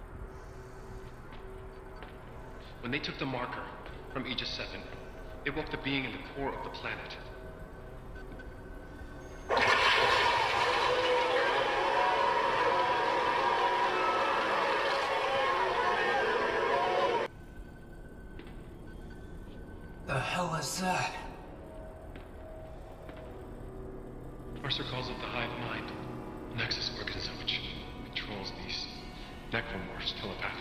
When they took the marker from Aegis 7, it woke the being in the core of the planet. The hell is that? Mercer calls it the hive mind, a nexus organism which controls these necromorphs telepathically.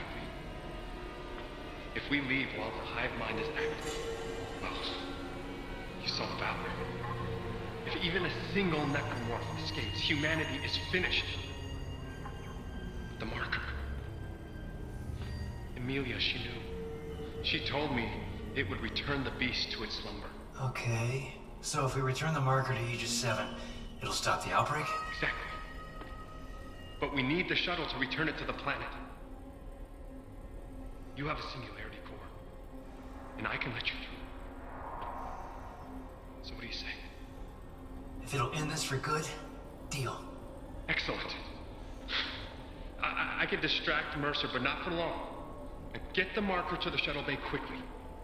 If we leave while the hive mind is active, well, you saw the Valor. If even a single necromorph escapes, humanity is finished. The marker. Emilia, she knew. She told me it would return the beast to its slumber. Okay, so if we return the marker to Aegis 7, it'll stop the outbreak? Exactly. But we need the shuttle to return it to the planet. You have a singularity core, and I can let you through. So what do you say? If it'll end this for good, deal. Excellent. I can distract Mercer, but not for long. And get the marker to the shuttle bay quickly.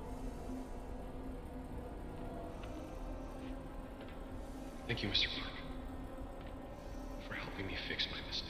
Thank you, Mr. Clark, for helping me fix my mistakes.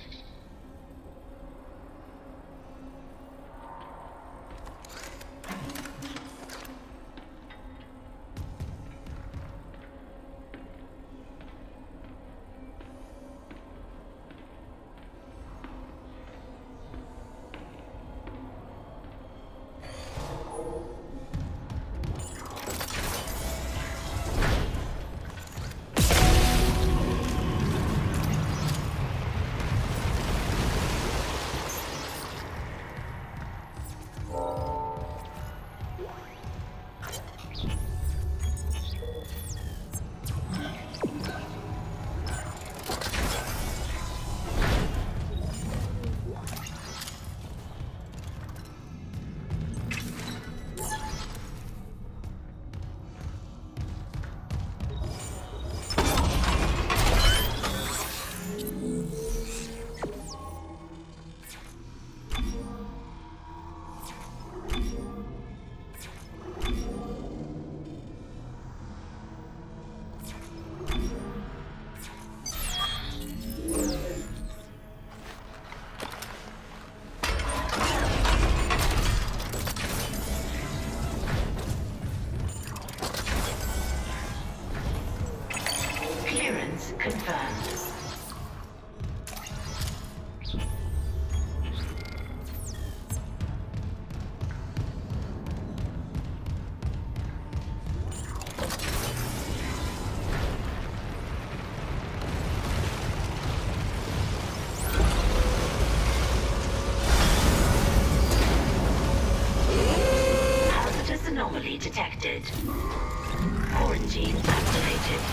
Detected. Quarantine activated.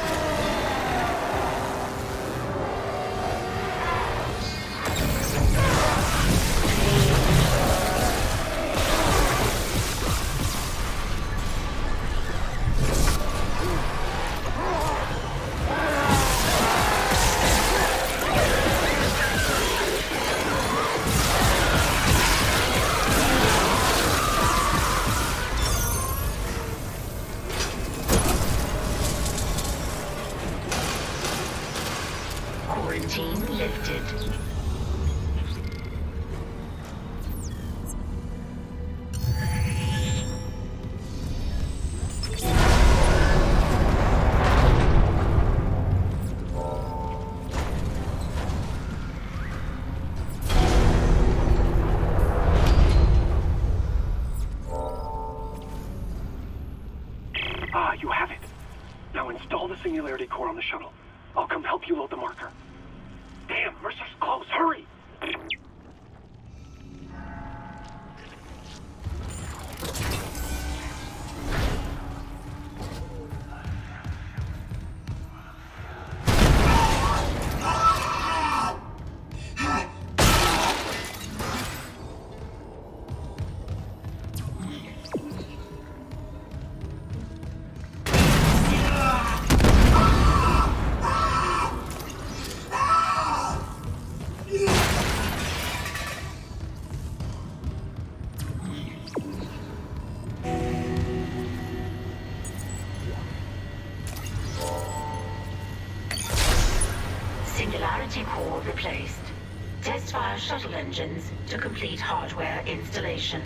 Quarantine lifted. You have it. Now install the singularity core on the shuttle. I'll come help you load the marker. Damn, Mercer's close. Hurry! Singularity core replaced. Test fire shuttle engines to complete hardware installation.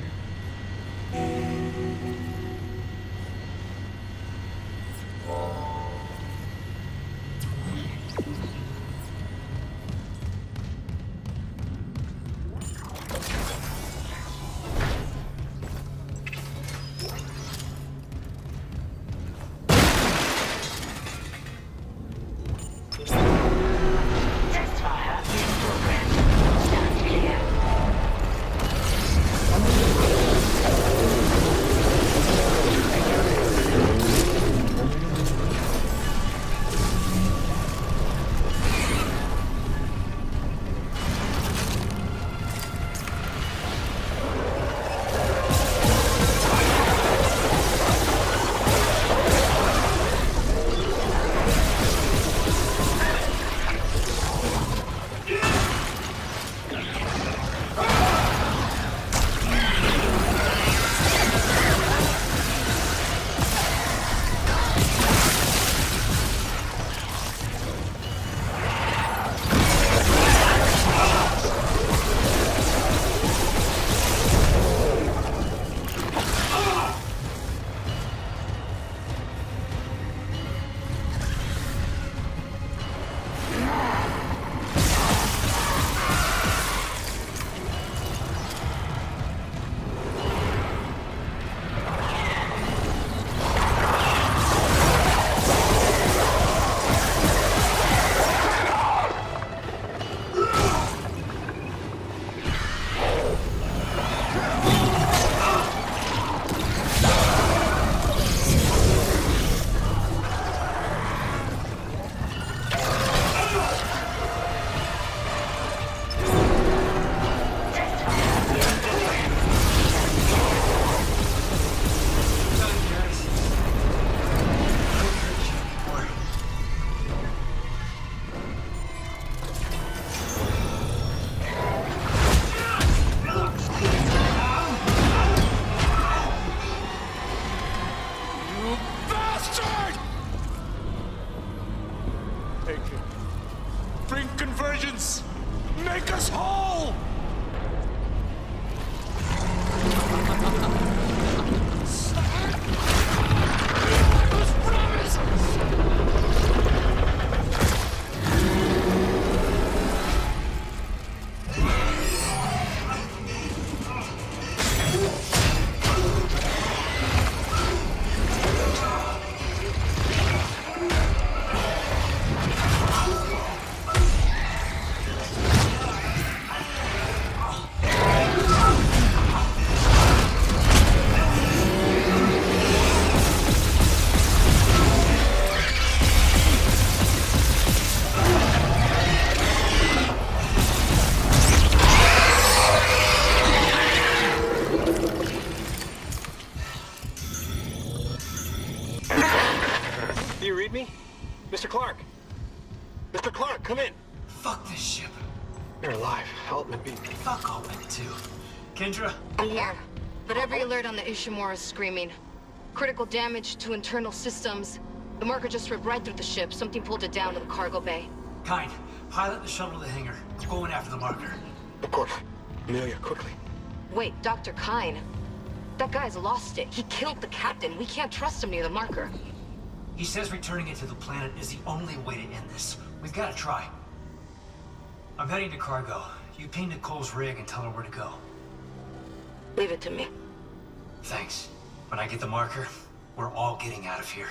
Bring convergence! Make us whole! Do you read me? Mr. Clark! Mr. Clark, come in! Fuck this ship. You're alive. Altman beat me. Fuck Altman, too. Kendra? I'm here, but every alert on the Ishimura is screaming. Critical damage to internal systems. The marker just ripped right through the ship. Something pulled it down to the cargo bay. Kind, pilot the shuttle to the hangar. I'm going after the marker. Of course. Amelia, quickly. Wait, Dr. Kyne. That guy's lost it. He killed the captain. We can't trust him near the marker. He says returning it to the planet is the only way to end this. We've got to try. I'm heading to cargo. You ping Nicole's rig and tell her where to go. Leave it to me. Thanks. When I get the marker, we're all getting out of here.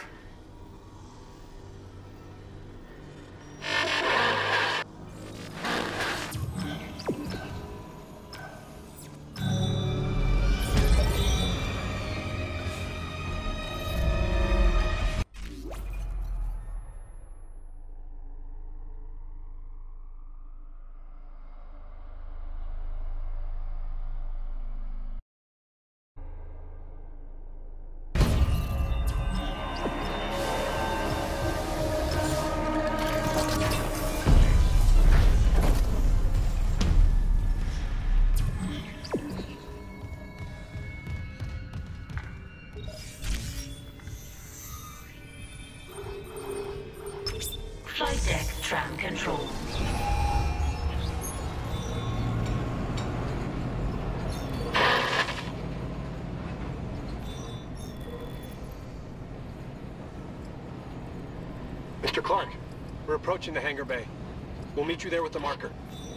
Mr. Clark, we're approaching the hangar bay. We'll meet you there with the marker.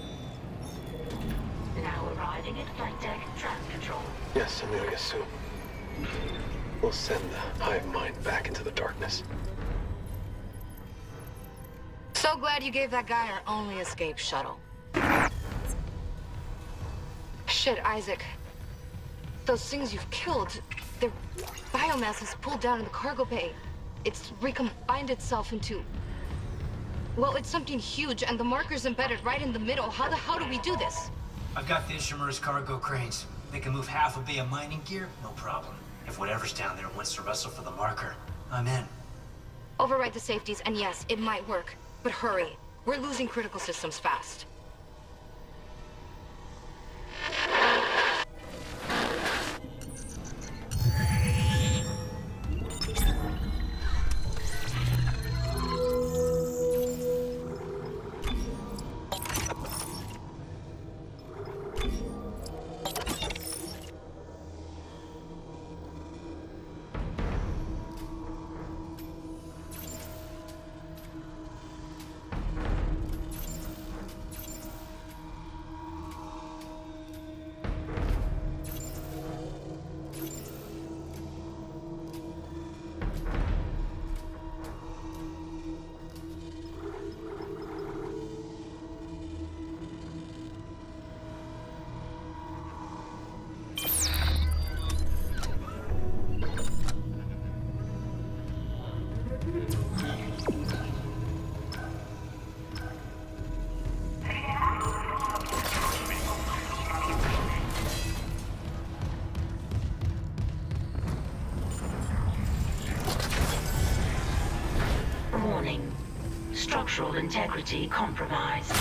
Now arriving at flight deck trap control. Yes, Amelia Sue. We'll send the hive mind back into the darkness. So glad you gave that guy our only escape shuttle. Shit, Isaac. Those things you've killed, their biomass is pulled down in the cargo bay. It's recombined itself into... Well, it's something huge, and the marker's embedded right in the middle. How the hell do we do this? I've got the Ishimura's cargo cranes. They can move half a bay of mining gear, no problem. If whatever's down there wants to wrestle for the marker, I'm in. Override the safeties, and yes, it might work. But hurry. We're losing critical systems fast. Warning. Structural integrity compromised.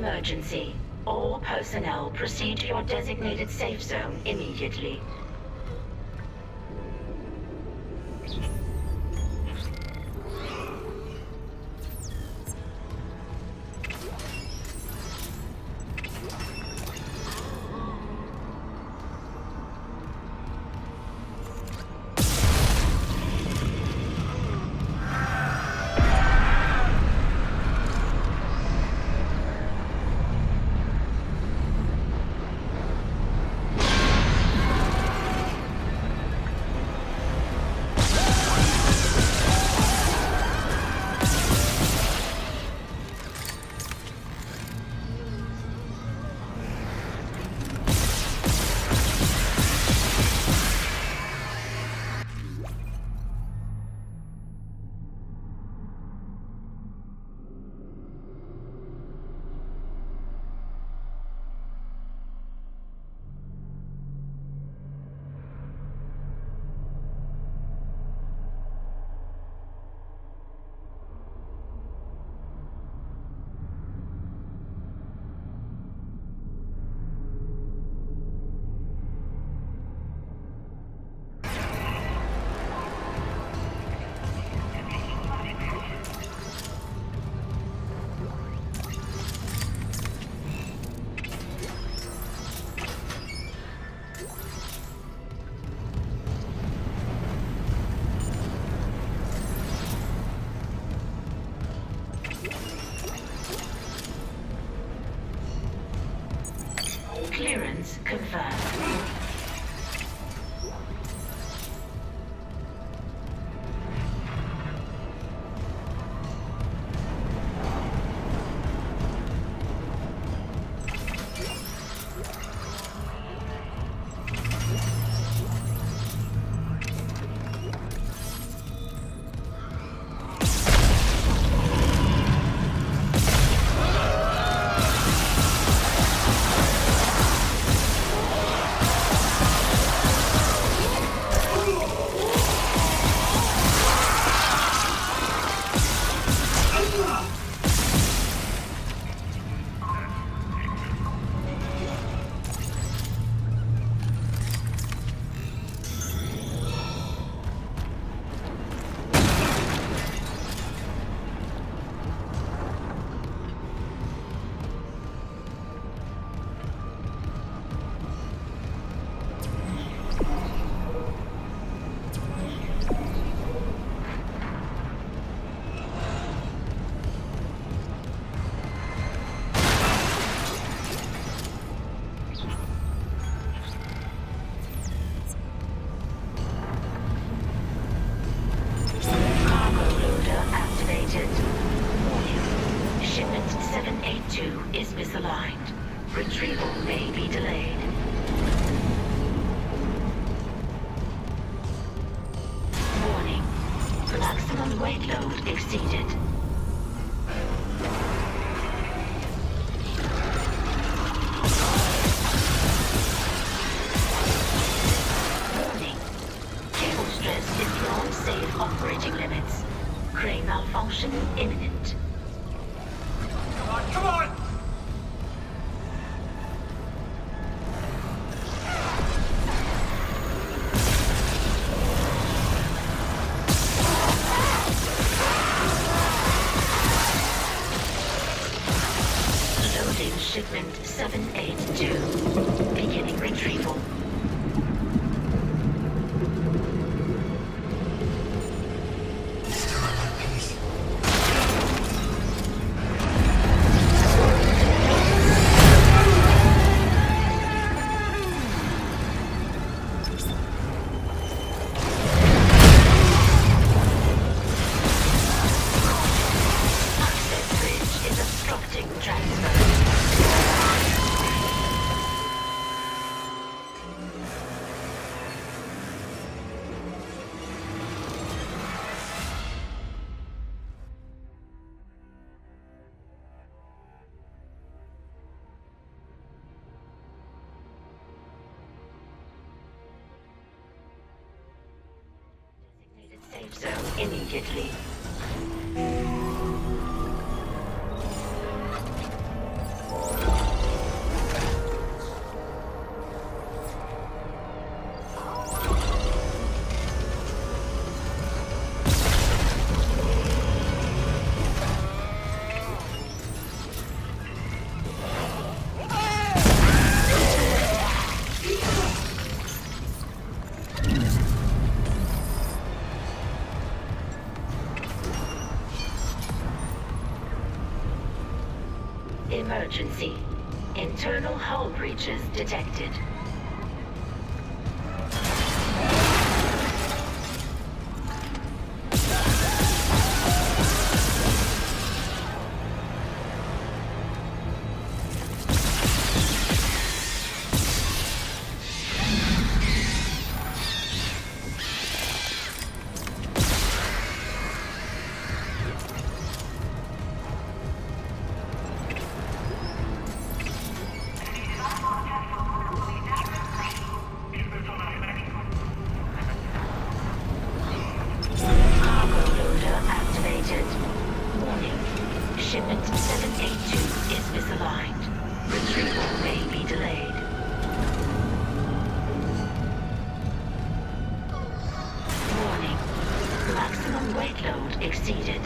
emergency. All personnel proceed to your designated safe zone immediately. Clearance confirmed. Is misaligned. Retrieval may be delayed. Warning. Maximum weight load exceeded. Warning. Cable stress is beyond safe operating limits. Crane malfunction imminent. Come on, come on! Shipment 782. Beginning retrieval. Still in one piece. Access bridge is obstructing transfer. Safe zone immediately. emergency. Internal hull breaches detected. Shipment 782 is misaligned. Retrieval may be delayed. Warning. Maximum weight load exceeded.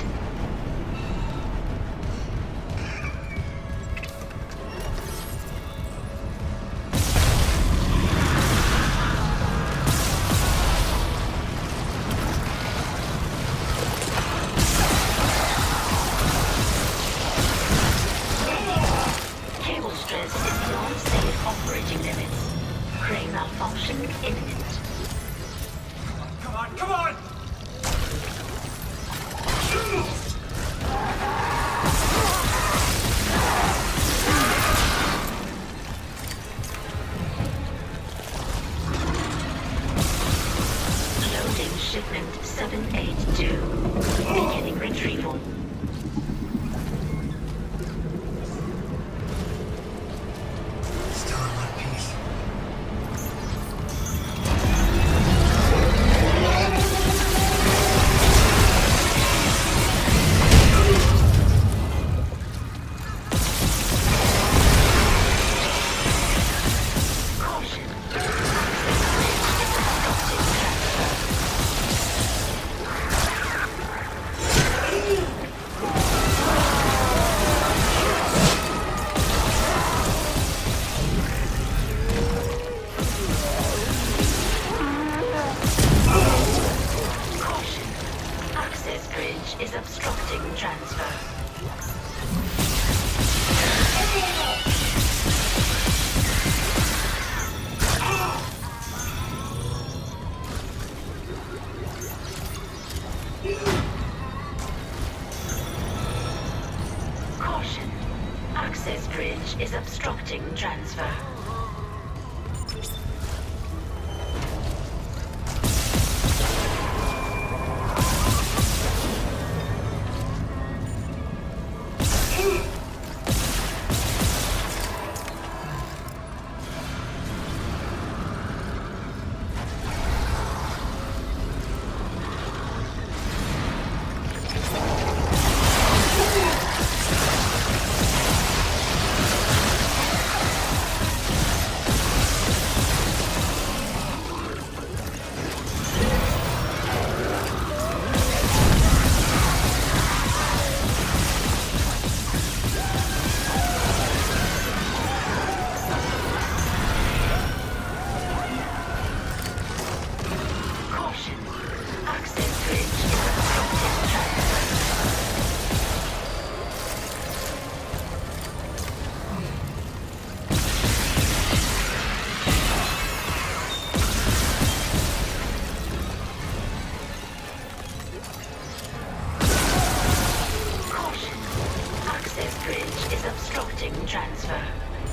Shipment 782. Beginning retrieval. Still in one piece. Is obstructing transfer. Caution. Access bridge is obstructing transfer. Transfer.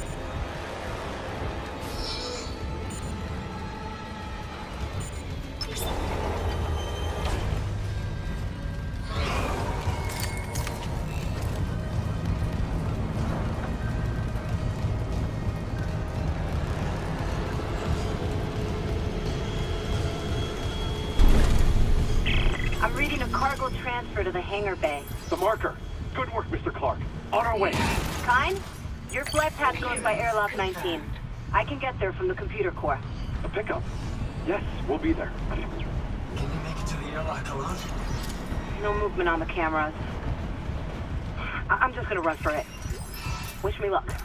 I'm reading a cargo transfer to the hangar bay. The marker. Good work, Mr. Clark. On our way. Kind? Your flight path goes by airlock 19. I can get there from the computer core. A pickup? Yes, we'll be there. Can you make it to the airlock alone? No movement on the cameras. I'm just gonna run for it. Wish me luck.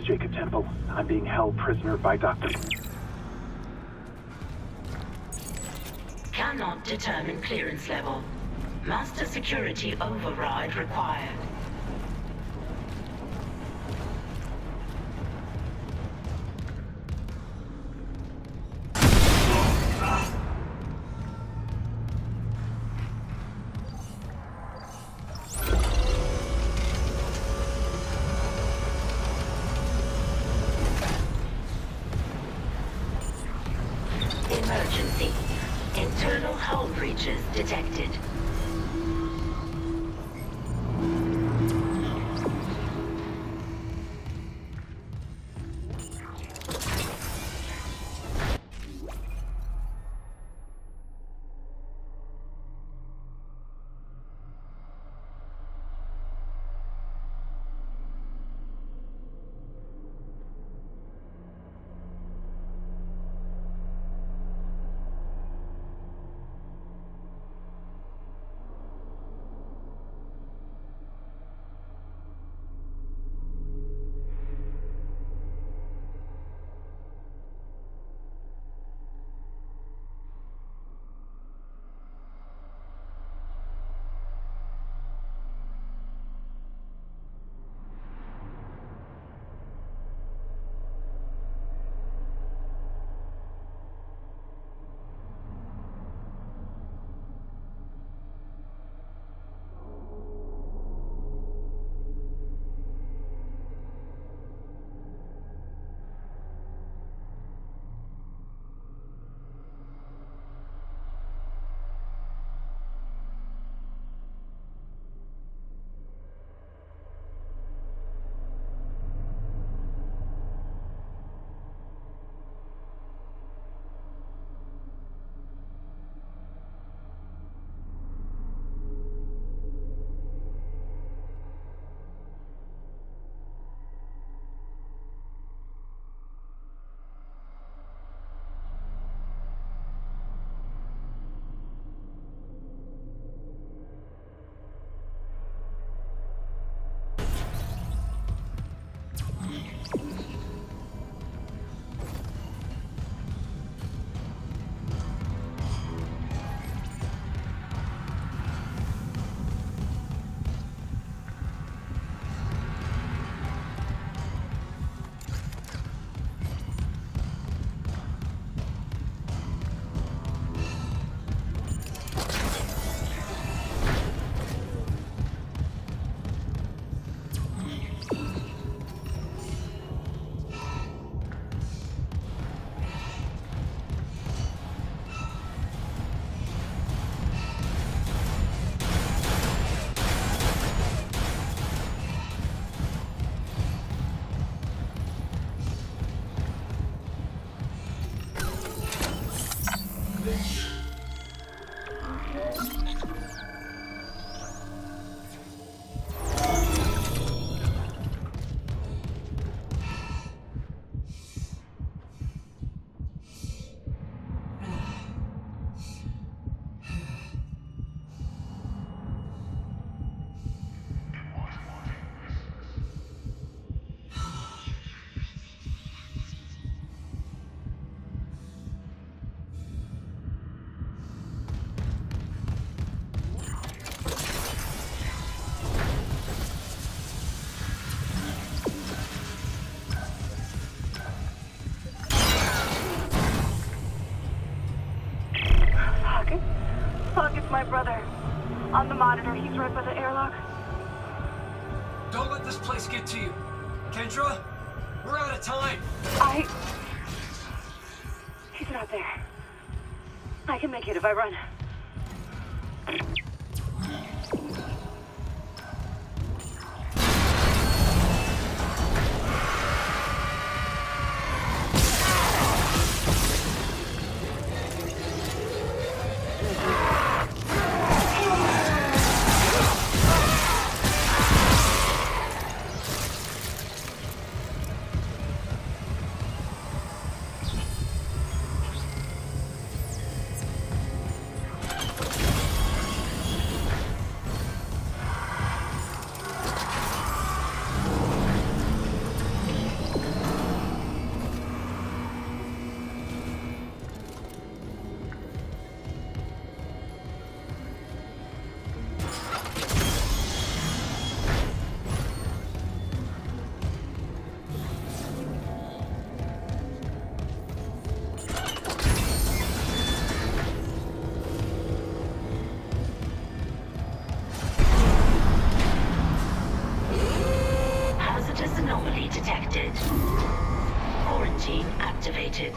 Jacob Temple. I'm being held prisoner by Dr. Cannot determine clearance level. Master security override required. Emergency. Internal hull breaches detected. My brother. On the monitor, he's right by the airlock. Don't let this place get to you. Kendra, we're out of time. He's not there. I can make it if I run. activated.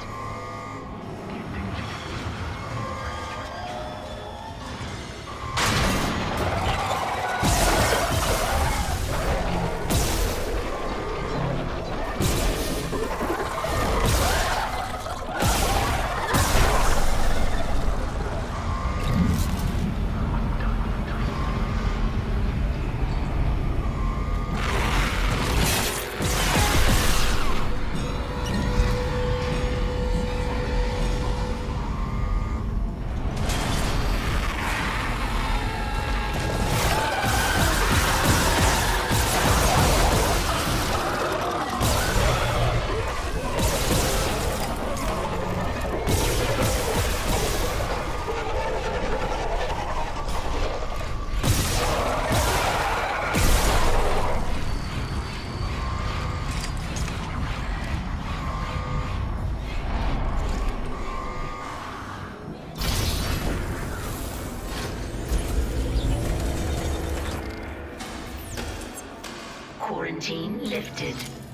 Quarantine lifted.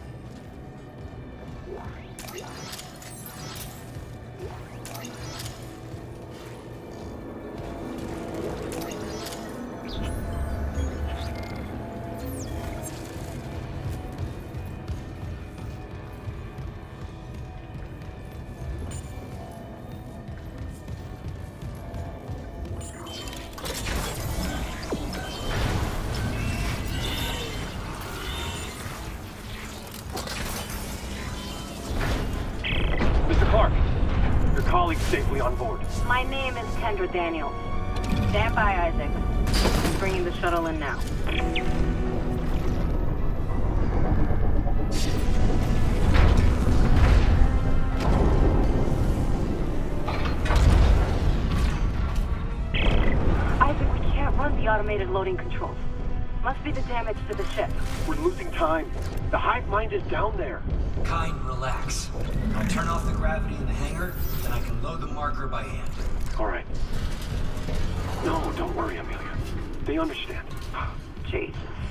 Safely on board. My name is Kendra Daniels. Stand by, Isaac. I'm bringing the shuttle in now. Isaac, we can't run the automated loading controls. Must be the damage to the ship. We're losing time. The hive mind is down there. Kyne, relax. I'll turn off the gravity in the hangar, then I can load the marker by hand. All right. No, don't worry, Amelia. They understand. Jesus.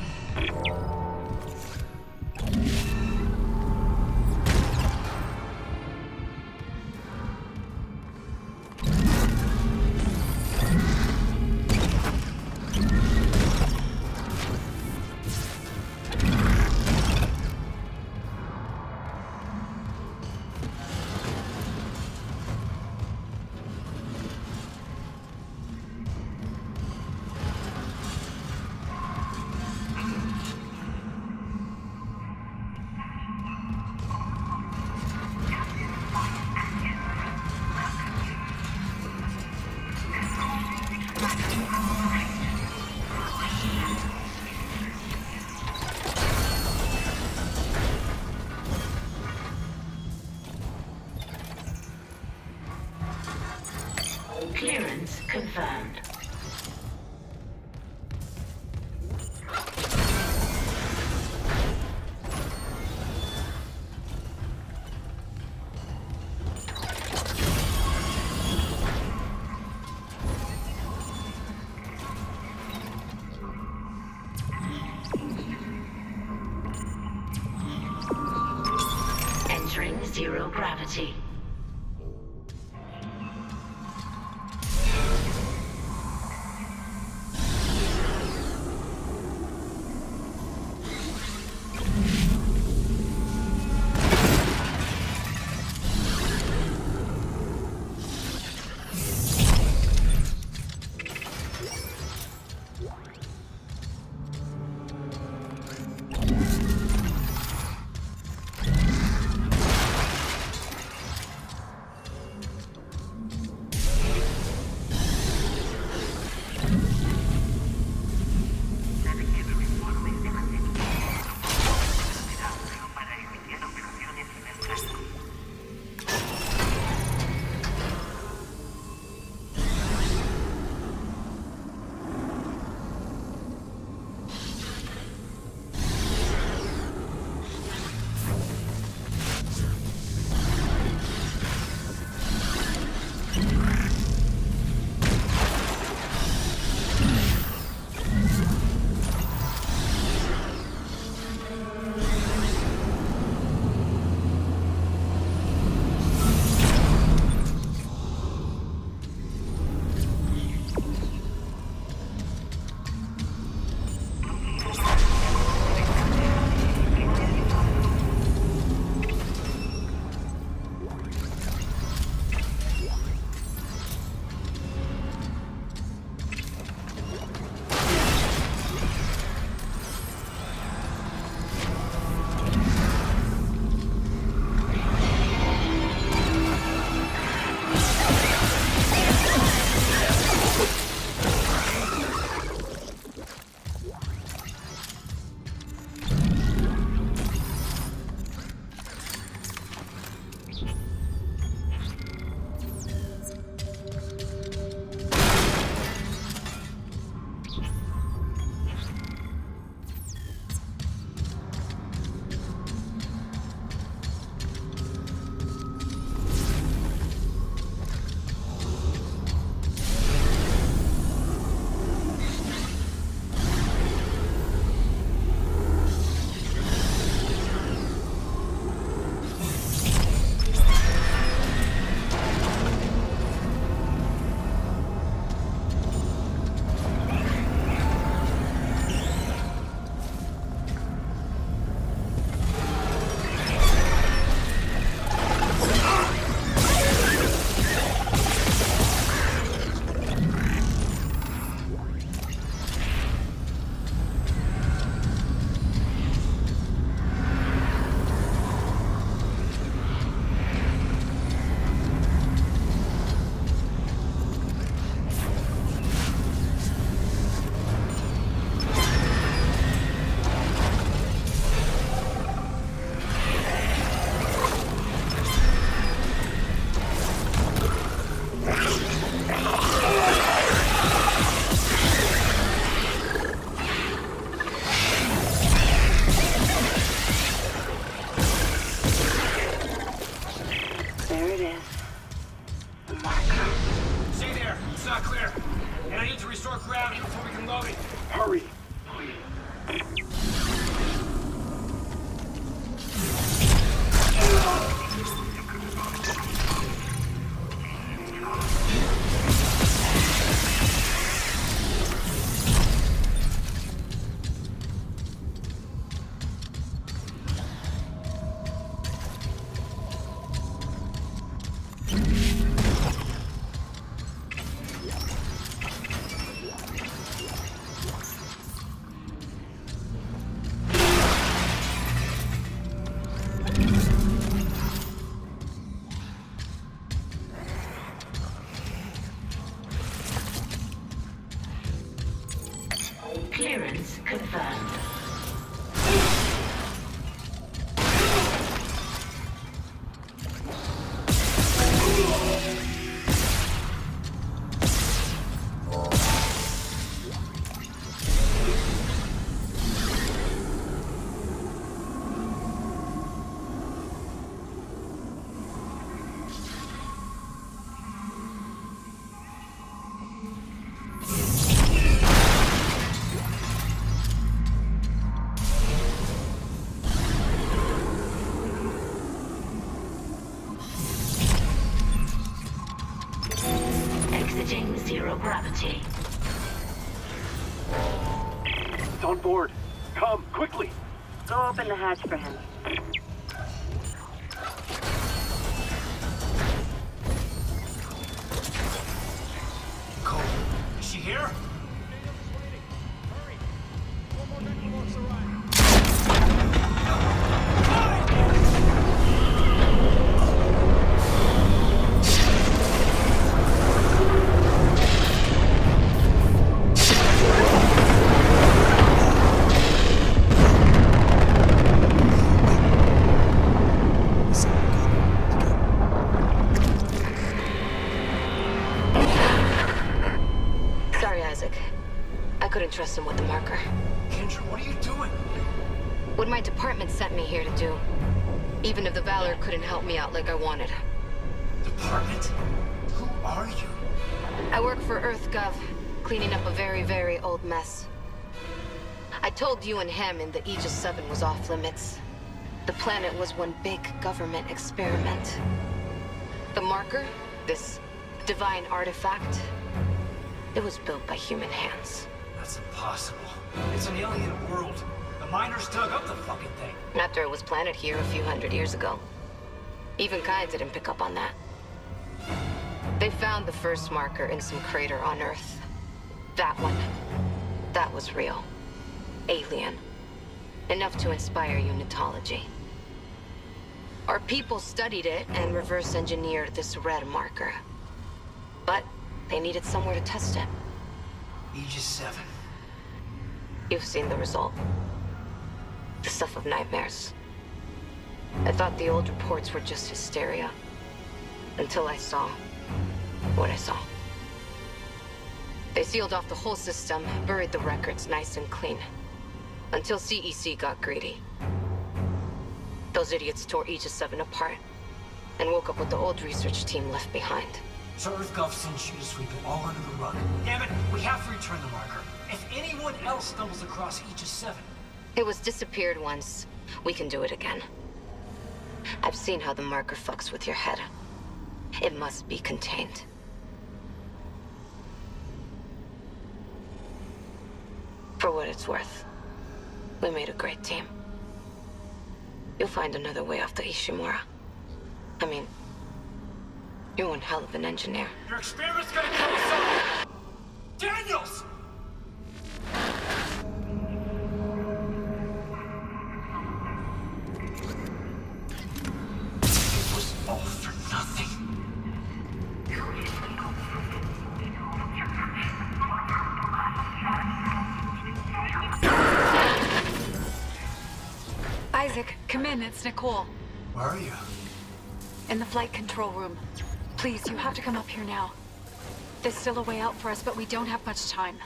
Clearance confirmed. Entering zero gravity. There it is. The marker. Stay there. It's not clear. And I need to restore gravity before we can load it. Hurry, please. Clearance confirmed. Exiting zero gravity. It's on board. Come, quickly. Go open the hatch for him. Cole, is she here? Trust him with the marker. Kendra, what are you doing? What my department sent me here to do. Even if the Valor couldn't help me out like I wanted. Department? Who are you? I work for EarthGov, cleaning up a very, very old mess. I told you and him in the Aegis 7 was off limits. The planet was one big government experiment. The marker, this divine artifact, it was built by human hands. That's impossible. It's an alien world. The miners dug up the fucking thing. After it was planted here a few hundred years ago. Even Kai didn't pick up on that. They found the first marker in some crater on Earth. That one. That was real. Alien. Enough to inspire unitology. Our people studied it and reverse engineered this red marker. But they needed somewhere to test it. Aegis 7. You've seen the result. The stuff of nightmares. I thought the old reports were just hysteria. Until I saw what I saw. They sealed off the whole system, buried the records nice and clean. Until CEC got greedy. Those idiots tore Aegis 7 apart, and woke up with the old research team left behind. So EarthGov sends you to sweep it all under the rug. Damn it, we have to return the marker. If anyone else stumbles across Aegis 7... It was disappeared once. We can do it again. I've seen how the marker fucks with your head. It must be contained. For what it's worth, we made a great team. You'll find another way off the Ishimura. I mean, you're one hell of an engineer. Your experiment's gonna kill us all! Daniels! It was all for nothing. Isaac, come in. It's Nicole. Where are you? In the flight control room. Please, you have to come up here now. There's still a way out for us, but we don't have much time.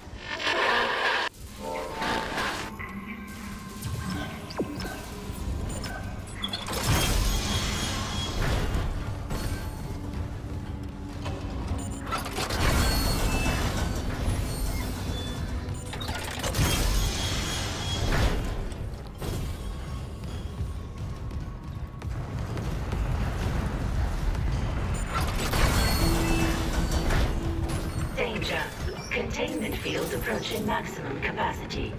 field approaching maximum capacity.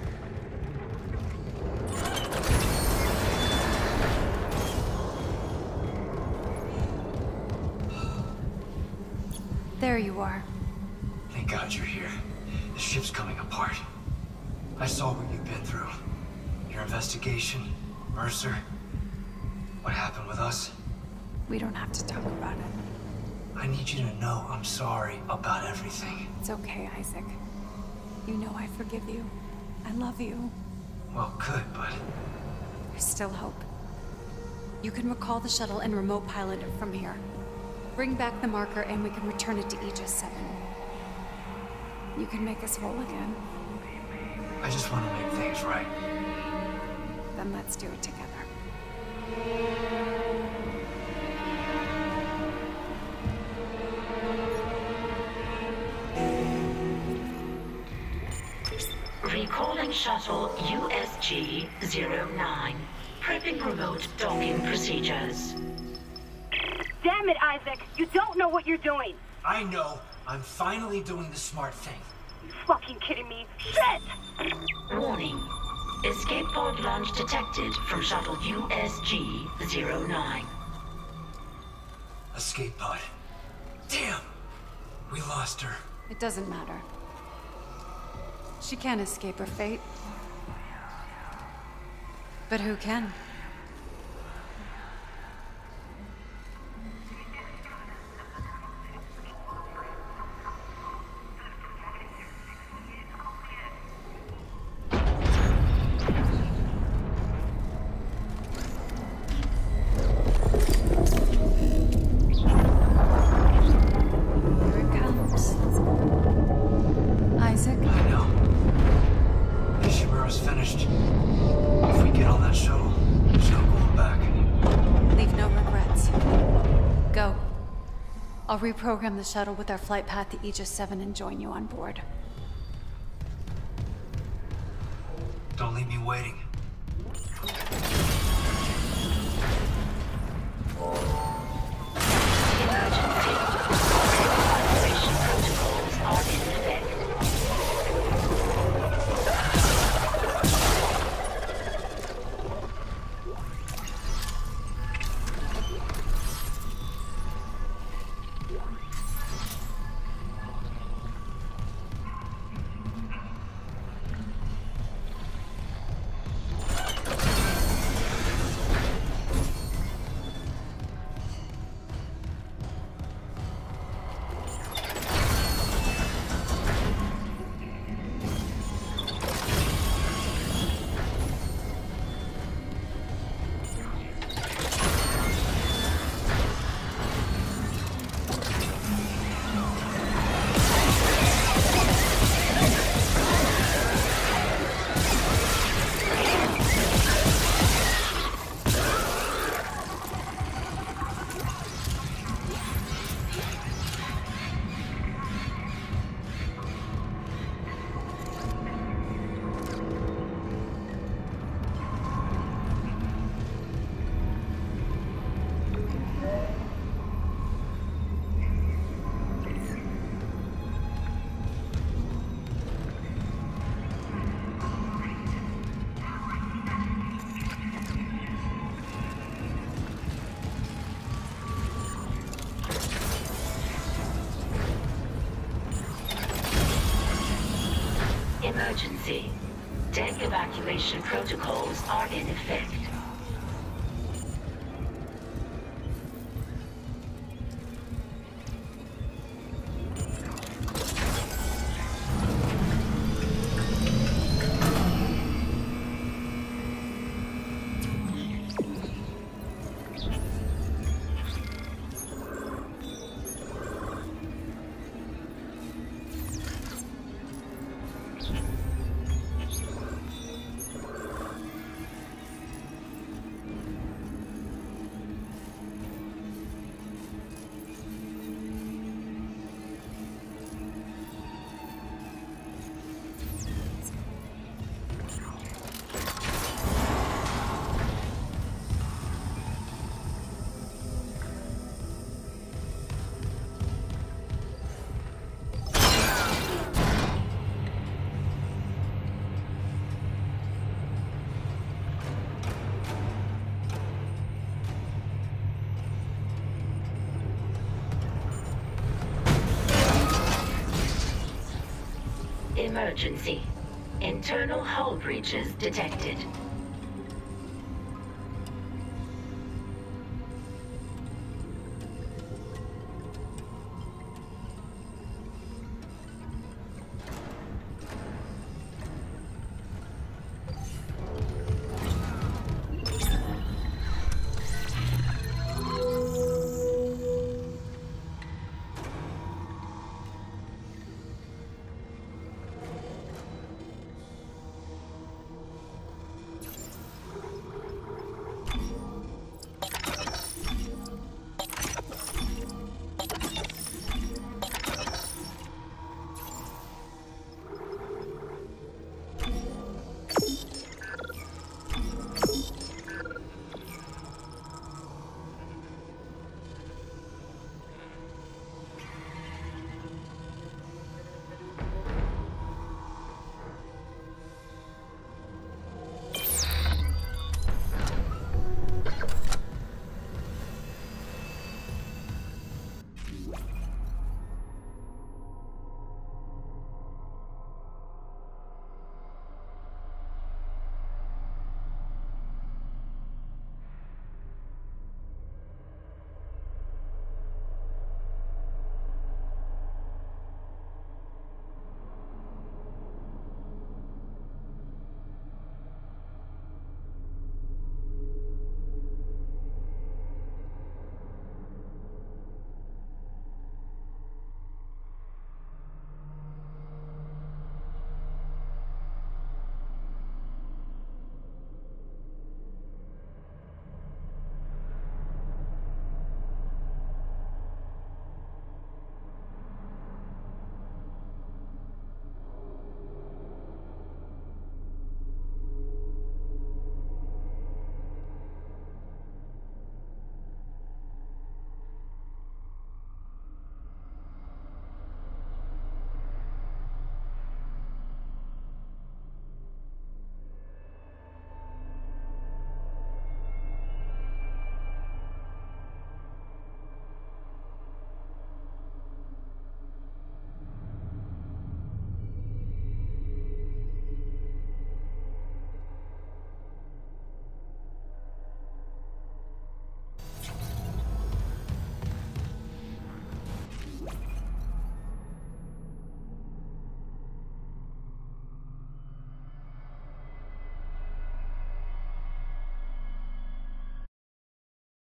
There you are. Thank God you're here. The ship's coming apart. I saw what you've been through. Your investigation, Mercer. What happened with us? We don't have to talk about it. I need you to know I'm sorry about everything. It's okay, Isaac. You know I forgive you. I love you. Well, good, but... There's still hope. You can recall the shuttle and remote pilot it from here. Bring back the marker and we can return it to Aegis 7. You can make us whole again. I just want to make things right. Then let's do it together. Recalling shuttle USG-09. Prepping remote docking procedures. Damn it, Isaac! You don't know what you're doing! I know. I'm finally doing the smart thing. You fucking kidding me? Shit! Warning. Escape pod launch detected from shuttle USG-09. Escape pod. Damn! We lost her. It doesn't matter. She can't escape her fate. But who can? I'll reprogram the shuttle with our flight path to Aegis 7 and join you on board. Don't leave me waiting. Emergency. Deck evacuation protocols are in effect. Emergency. Internal hull breaches detected.